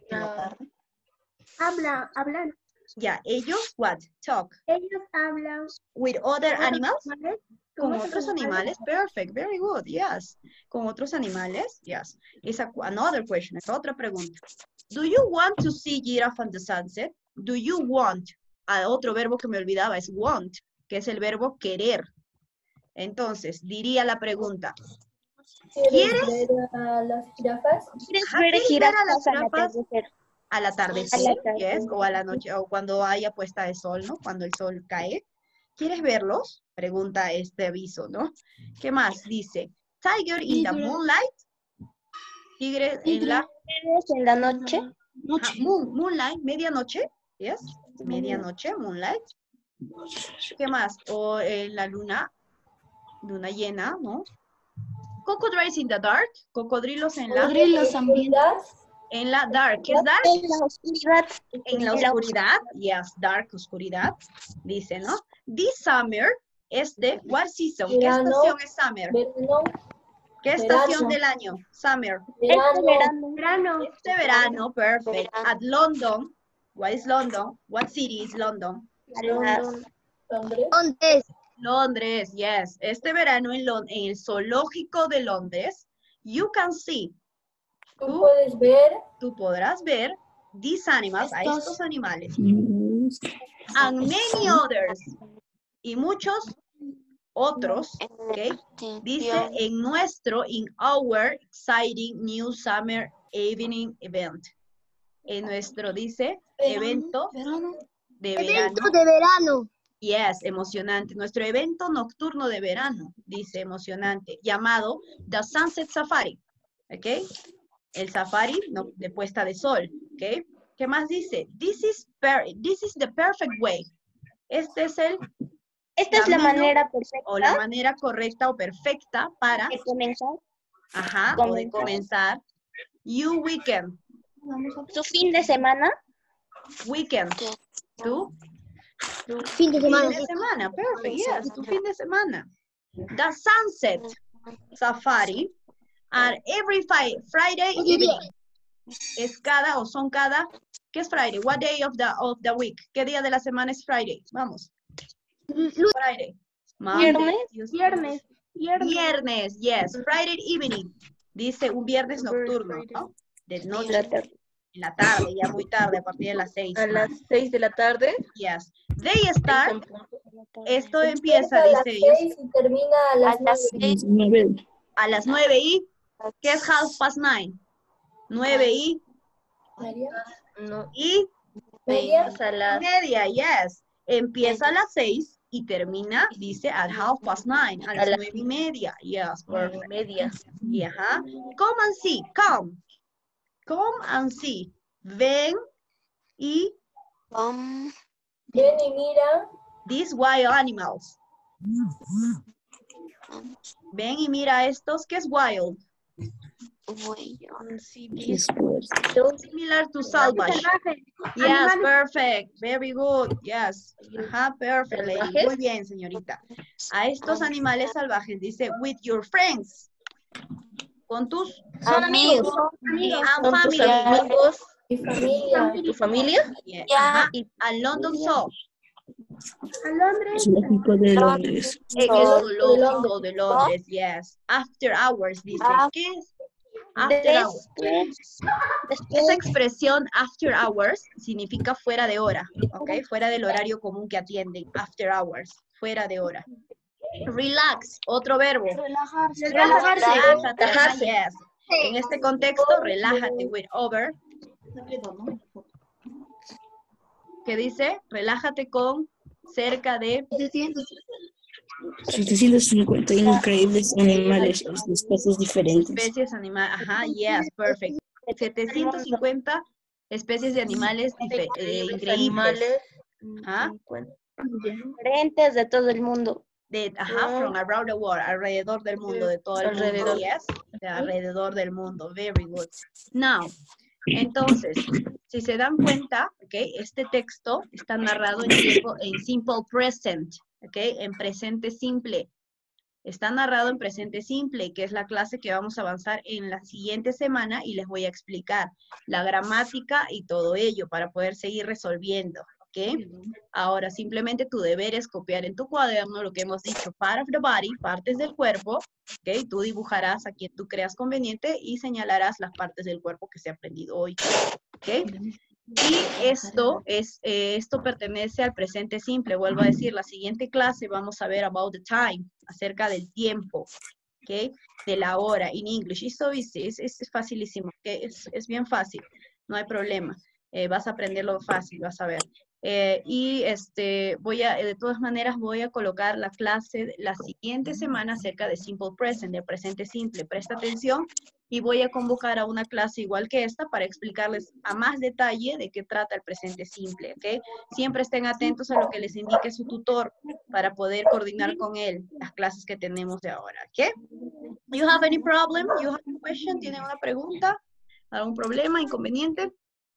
Hablan, hablan. Ya, ellos, what? Talk. Ellos hablan. With other animals? Con otros otros animales. Perfect. Very good. Yes. Con otros animales. Yes. It's a, another question. Es otra pregunta. Do you want to see giraffe on the sunset? Do you want? Ah, otro verbo que me olvidaba es want, que es el verbo querer. Entonces, diría la pregunta. ¿Quieres ver a las jirafas? ¿Quieres Ajá, ver ¿quieres ver a jirafas las al jirafas? atardecer? al atardecer? Al atardecer. Yes, o a la noche, o cuando haya puesta de sol, ¿no? Cuando el sol cae. ¿Quieres verlos? Pregunta este aviso, ¿no? ¿Qué más? Dice, tiger in the moonlight. Tigres en la ¿Tigres en la noche? Ajá, moon- moonlight, medianoche. Yes, medianoche, moonlight. ¿Qué más? O en la luna, luna llena, ¿no? Crocodiles in the dark, cocodrilos en la, Cocodrilos también. en la dark. ¿Qué es dark? En la oscuridad. En la oscuridad, yes, dark, oscuridad, dice, ¿no? This summer es de, what season? ¿Qué Verano. estación es summer? Verano. ¿Qué estación verano. del año? Summer. Este Verano. verano. Verano. Este verano, perfect. Verano. At London, what is London? What city is London? London. Londres. Londres. Londres, yes. Este verano en, Lon- en el zoológico de Londres, you can see, Tú tú, puedes ver tú podrás ver these animals, a Estos. estos animales, and many others, y muchos otros, ¿ok? Dice en nuestro, in our exciting new summer evening event. En nuestro, dice, evento Verano. de verano. Evento de verano. Yes, emocionante. Nuestro evento nocturno de verano, dice emocionante, llamado The Sunset Safari, ¿ok? El safari no, de puesta de sol, ¿ok? ¿Qué más dice? This is, per this is the perfect way. Este es el, Esta es la Camino manera o la perfecta manera correcta o perfecta para, de comenzar. ajá, o de comenzar. comenzar. You weekend. Su fin de semana. Weekend. ¿Tú? Fin de semana. Fin de semana, perfect, yes, tu fin de semana. The sunset safari are every fi- Friday evening. Es cada o son cada, ¿qué es Friday? What day of the, of the week? ¿Qué día de la semana es Friday? Vamos. Friday. Monday, Viernes. Tuesday. Viernes. Viernes. Viernes, yes, Friday evening. Dice un viernes nocturno, ¿no? De noche, La tarde. en la tarde, ya muy tarde, a partir de las seis. A las seis de la tarde. Yes. They start, en punto. esto empieza, a las dice ellos, seis y termina a las nueve. Nueve. a las nueve y, ¿qué es half past nine? nueve y, María. No, y Media. es a las media, yes. Empieza a las seis y termina, dice, at half past nine, a las las- nueve y media. Yes, nueve perfect. y media. Y ajá. Come and see, come. Come and see. Ven y Ven y mira. these wild animals. Ven y mira estos, ¿qué es wild? Similar to salvage. Yes, perfect. Very good. Yes. Ajá, perfect, lady. ¿Salvajes? Muy bien, señorita. A estos animales salvajes dice with your friends. Con tus Son amigos. and Con tus family. amigos, Mi familia. tu familia. Yeah, ajá, y a London Zoo. A Londres. Zoológico de Londres. En el Zoológico de zoológico de Londres, yes. After hours, dice. ¿Qué es? After hours. Después. Esa Después. expresión after hours significa fuera de hora, ¿ok? Fuera del horario común que atienden. After hours, fuera de hora. Relax, otro verbo. Relajarse. Relájate, Relajarse. yes. En este contexto, relájate with over. ¿Qué dice? Relájate con cerca de setecientos cincuenta increíbles animales de especies diferentes. especies animales. Ajá, yes, perfect. setecientos cincuenta especies de animales dife- eh, increíbles. Animales. Ajá. cincuenta. Diferentes de todo el mundo. De, ajá, from around the world, alrededor del mundo, de todo el mundo, Alrededor. yes, de alrededor del mundo, very good. Now, entonces, si se dan cuenta, ok, este texto está narrado en, tiempo, en simple present, ok, en presente simple. Está narrado en presente simple, que es la clase que vamos a avanzar en la siguiente semana y les voy a explicar la gramática y todo ello para poder seguir resolviendo. ¿Ok? Ahora, simplemente tu deber es copiar en tu cuaderno lo que hemos dicho, part of the body, partes del cuerpo, ¿ok? Tú dibujarás a quien tú creas conveniente y señalarás las partes del cuerpo que se ha aprendido hoy, ¿ok? Y esto, es, eh, esto pertenece al presente simple, vuelvo a decir, la siguiente clase vamos a ver about the time, acerca del tiempo, ¿ok? De la hora, in English, it's so easy, es, es facilísimo, ¿ok? Es, es bien fácil, no hay problema, eh, vas a aprenderlo fácil, vas a ver. Eh, y este, voy a, de todas maneras voy a colocar la clase la siguiente semana acerca de simple present, de presente simple. Presta atención y voy a convocar a una clase igual que esta para explicarles a más detalle de qué trata el presente simple, ¿ok? Siempre estén atentos a lo que les indique su tutor para poder coordinar con él las clases que tenemos de ahora, ¿ok? You have any problem? You have a question? ¿Tienen una pregunta? ¿Algún problema, inconveniente?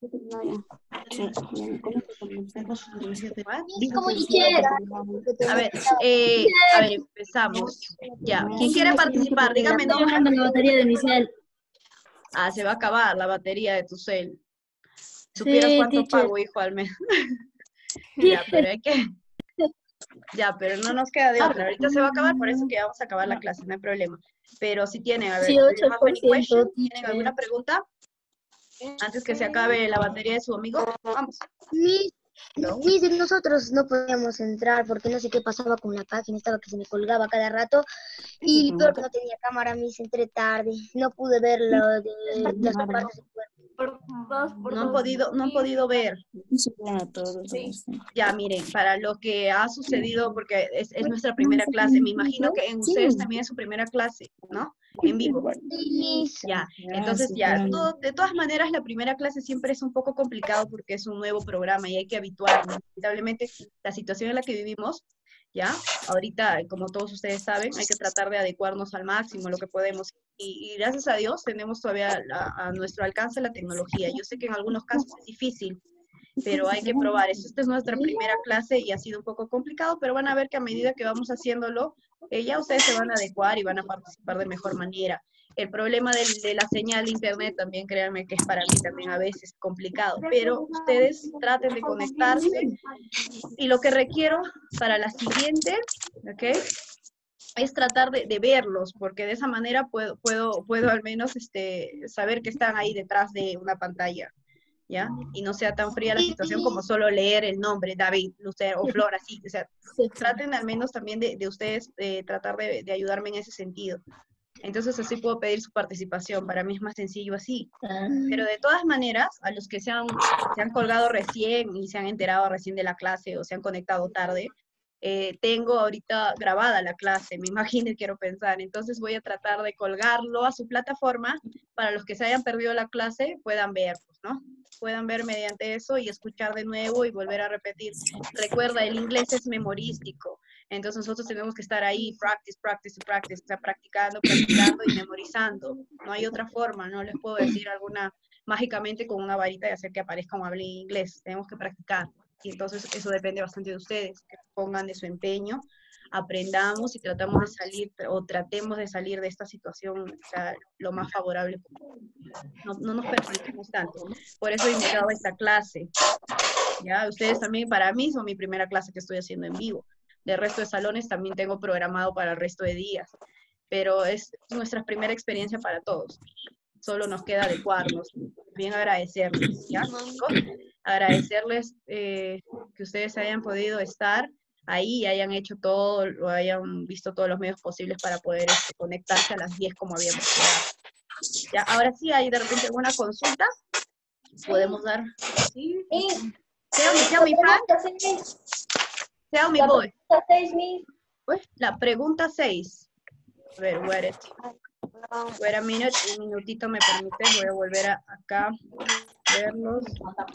Como quiera. A ver, eh, a ver, empezamos. Ya, ¿quién quiere participar? Dígame Estoy nombre. bajando la batería de mi cel. Ah, se va a acabar la batería de tu cel. ¿Supieras Sí, cuánto teacher. pago, hijo, al mes? Ya, pero hay que... Ya, pero no nos queda de otra. Ahorita se va a acabar, por eso que vamos a acabar la clase, no hay problema. Pero si tienen, a ver, Sí, do you ocho have por any ciento, question? ¿Tienen teacher. alguna pregunta? Antes que se acabe la batería de su amigo. Vamos. Miss, No. Miss, nosotros no podíamos entrar porque no sé qué pasaba con la página, estaba que se me colgaba cada rato y peor que no tenía cámara, Miss, entré tarde, no pude ver lo de las partes del cuerpo. Por dos, por No han dos. podido, no han podido ver. Ya, miren, para lo que ha sucedido, porque es, es nuestra primera clase, me imagino que en ustedes también es su primera clase, ¿no? En vivo. Miss, Ya, entonces ya, todo- de todas maneras la primera clase siempre es un poco complicado porque es un nuevo programa y hay que habituarnos. Lamentablemente la situación en la que vivimos ¿ya? Ahorita, como todos ustedes saben, hay que tratar de adecuarnos al máximo lo que podemos. Y, y gracias a Dios tenemos todavía la, a nuestro alcance la tecnología. Yo sé que en algunos casos es difícil, pero hay que probar eso. Esta es nuestra primera clase y ha sido un poco complicado, pero van a ver que a medida que vamos haciéndolo, eh, ya ustedes se van a adecuar y van a participar de mejor manera. El problema de, de la señal de internet también, créanme que es para mí también a veces complicado, pero ustedes traten de conectarse y lo que requiero para la siguiente, ¿ok? Es tratar de, de verlos, porque de esa manera puedo, puedo, puedo al menos este, saber que están ahí detrás de una pantalla, ¿ya? Y no sea tan fría la situación como solo leer el nombre, David, Lucero o Flor, así, o sea, traten al menos también de, de ustedes eh, tratar de, de ayudarme en ese sentido. Entonces así puedo pedir su participación, para mí es más sencillo así. Pero de todas maneras, a los que se han, se han colgado recién y se han enterado recién de la clase o se han conectado tarde, eh, tengo ahorita grabada la clase, me imagino y quiero pensar, entonces voy a tratar de colgarlo a su plataforma para los que se hayan perdido la clase puedan ver, ¿no? Puedan ver mediante eso y escuchar de nuevo y volver a repetir. Recuerda, el inglés es memorístico, entonces nosotros tenemos que estar ahí, practice, practice, practice, o sea, practicando, practicando y memorizando. No hay otra forma, no les puedo decir alguna mágicamente con una varita y hacer que aparezca un hable inglés, tenemos que practicar. Y entonces eso depende bastante de ustedes, que pongan de su empeño, aprendamos y tratamos de salir, o tratemos de salir de esta situación, o sea, lo más favorable. No, no nos perjudiquemos tanto. Por eso he invitado a esta clase. Ya, ustedes también, para mí, son mi primera clase que estoy haciendo en vivo. Del resto de salones también tengo programado para el resto de días. Pero es nuestra primera experiencia para todos. Solo nos queda adecuarnos. Bien agradecerles, ¿ya, chicos? Agradecerles eh, que ustedes hayan podido estar ahí y hayan hecho todo, o hayan visto todos los medios posibles para poder este, conectarse a las diez como habíamos quedado. Ya, ahora sí, hay de repente alguna consulta. Podemos dar. ¿Sí? Tell me, tell me, Frank. Tell me, boy. La pregunta seis. A ver, wait it. Wait a minute, un minutito me permite, voy a volver a acá verlos.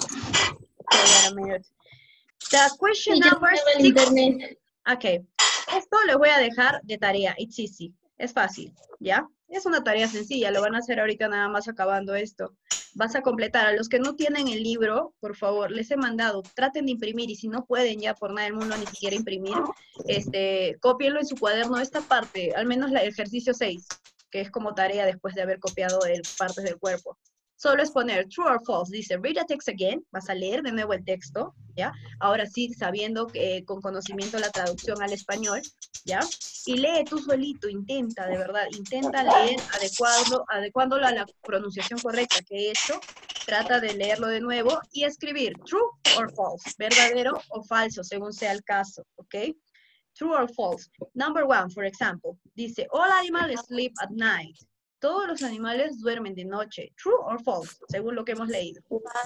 Wait a minute. The question number six. Ok, esto les voy a dejar de tarea, it's easy, es fácil, ¿ya? Es una tarea sencilla, lo van a hacer ahorita nada más acabando esto. Vas a completar, a los que no tienen el libro, por favor, les he mandado, traten de imprimir, y si no pueden ya por nada del mundo ni siquiera imprimir, este, cópienlo en su cuaderno esta parte, al menos la, el ejercicio seis, que es como tarea después de haber copiado el, partes del cuerpo. Solo es poner true or false, dice read the text again, vas a leer de nuevo el texto, ¿ya? Ahora sí, sabiendo que con conocimiento la traducción al español, ¿ya? Y lee tú solito, intenta, de verdad, intenta leer adecuado, adecuándolo a la pronunciación correcta que he hecho, trata de leerlo de nuevo y escribir true or false, verdadero o falso, según sea el caso, ¿ok? True or false. Number one, for example, dice, all animals sleep at night. Todos los animales duermen de noche. True or false, según lo que hemos leído.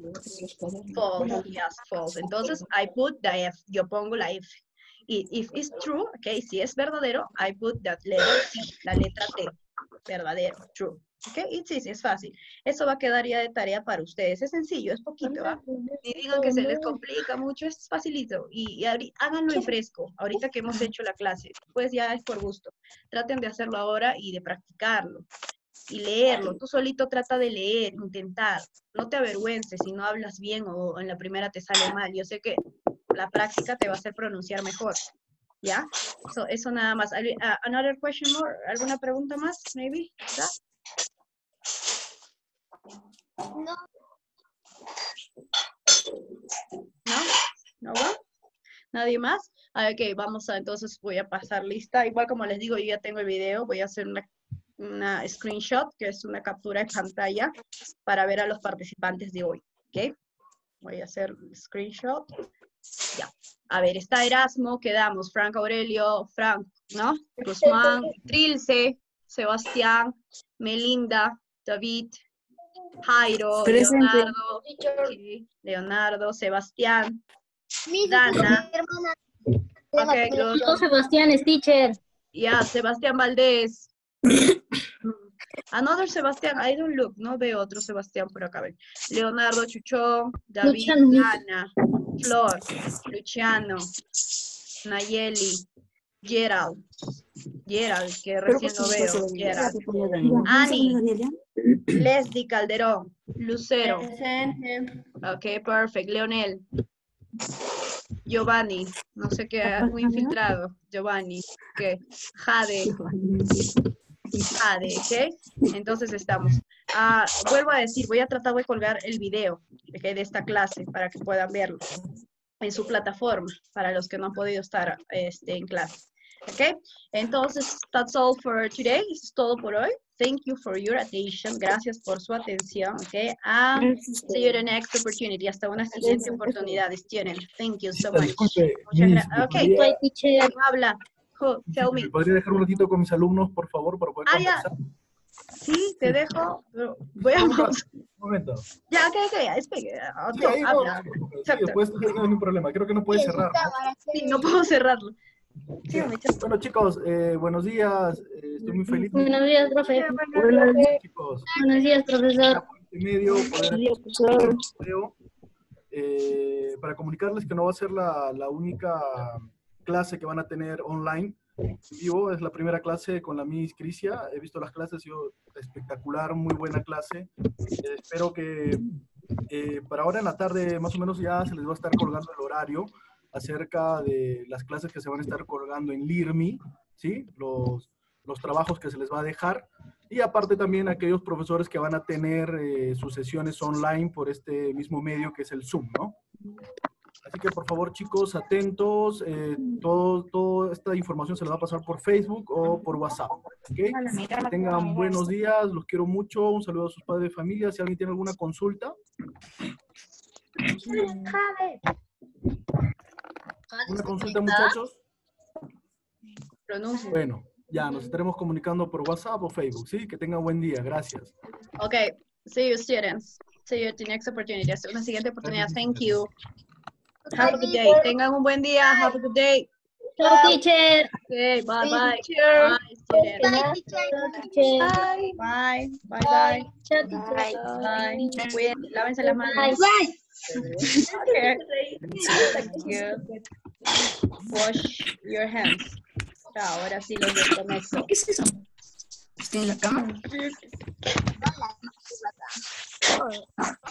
False, yes, false. Entonces, I put the F, yo pongo la F. Y if it's true, ok, si es verdadero, I put that letter T, la letra T. Verdadero, true. Ok, it's easy, es fácil. Eso va a quedar ya de tarea para ustedes. Es sencillo, es poquito, ¿va? Ni digan que se les complica mucho, es facilito. Y, y ahorita, háganlo en fresco, ahorita que hemos hecho la clase. Pues ya es por gusto. Traten de hacerlo ahora y de practicarlo. Y leerlo, tú solito trata de leer, intentar, no te avergüences si no hablas bien o en la primera te sale mal, yo sé que la práctica te va a hacer pronunciar mejor, ¿ya? So, eso nada más. Uh, another question more, ¿alguna pregunta más, maybe? ¿Ya? No. ¿No? ¿No va? ¿Nadie más? Ah, ok, vamos a, entonces voy a pasar lista, igual como les digo, yo ya tengo el video, voy a hacer una una screenshot, que es una captura de pantalla, para ver a los participantes de hoy, ¿ok? Voy a hacer screenshot. Ya. A ver, está Erasmo, quedamos, Frank Aurelio, Frank, ¿no? Guzmán, Trilce, Sebastián, Melinda, David, Jairo, Presente. Leonardo, okay, Leonardo, Sebastián, Dana. Ok, good. Sebastián es teacher. Ya, Sebastián Valdés. Another Sebastián, I don't look, no veo otro Sebastián por acá. Ven. Leonardo, Chuchón, David, Luciano. Ana, Flor, Luciano, Nayeli, Gerald. Gerald, que recién lo veo. Gerald. Ani. Leslie Calderón. Lucero. Ok, perfect. Leonel. Giovanni. No sé qué, un infiltrado. Giovanni. Ok. Jade. Jade, ok. Entonces estamos. Ah, vuelvo a decir, voy a tratar de colgar el video, okay, de esta clase para que puedan verlo en su plataforma para los que no han podido estar este, en clase. Ok, entonces, that's all for today. Eso es todo por hoy. Thank you for your attention. Gracias por su atención. Ok, and see you the next opportunity. Hasta una siguiente oportunidad, student. Thank you so much. Disculpe, Muchas Miss, gracias. Ok, ¿me podría- ¿quién habla? Who? Tell me. ¿Me podría dejar un ratito con mis alumnos, por favor, para poder Ah, ya. conversar? Sí, te dejo. Pero voy a... Un momento. Ya, ok, ok, espera. Sí, ahí no, Habla. no, no, sí, Exacto. después no hay ningún problema. Creo que no puede cerrar, ¿no? Sí, no puedo cerrarlo. Sí. Bueno, chicos, eh, buenos días. Eh, estoy muy feliz. Buenos días, profe. Buenos días, chicos. Buenos días, profesor. En medio, poder creo, eh, para comunicarles que no va a ser la, la única clase que van a tener online en vivo. Es la primera clase con la Miss Crisia. He visto las clases, ha sido espectacular, muy buena clase. Eh, espero que eh, para ahora en la tarde más o menos ya se les va a estar colgando el horario acerca de las clases que se van a estar colgando en LIRMI, ¿sí? Los, los trabajos que se les va a dejar. Y aparte también aquellos profesores que van a tener eh, sus sesiones online por este mismo medio que es el Zoom, ¿no? Así que por favor, chicos, atentos. Eh, todo, toda esta información se les va a pasar por Facebook o por WhatsApp, ¿ok? Que tengan buenos días, los quiero mucho. Un saludo a sus padres de familia. Si alguien tiene alguna consulta. ¿Una consulta, muchachos? Pronuncio. Bueno, ya nos estaremos comunicando por WhatsApp o Facebook, ¿sí? Que tengan buen día. Gracias. Ok, see you students. See you at the next opportunity. Hasta una siguiente oportunidad. Thank you. Have a good day. Tengan un buen día. Have a good day. Chao, teacher. Okay, bye bye. teacher. Bye, students. Bye, teacher. Bye. Bye, bye, bye. Chao, teacher. Bye. Cuídense, lávense las manos. Bye. Okay. Thank you. Wash your hands. Chao, ahora sí los desconecto. ¿Qué es eso? Estoy en la cama. Hola.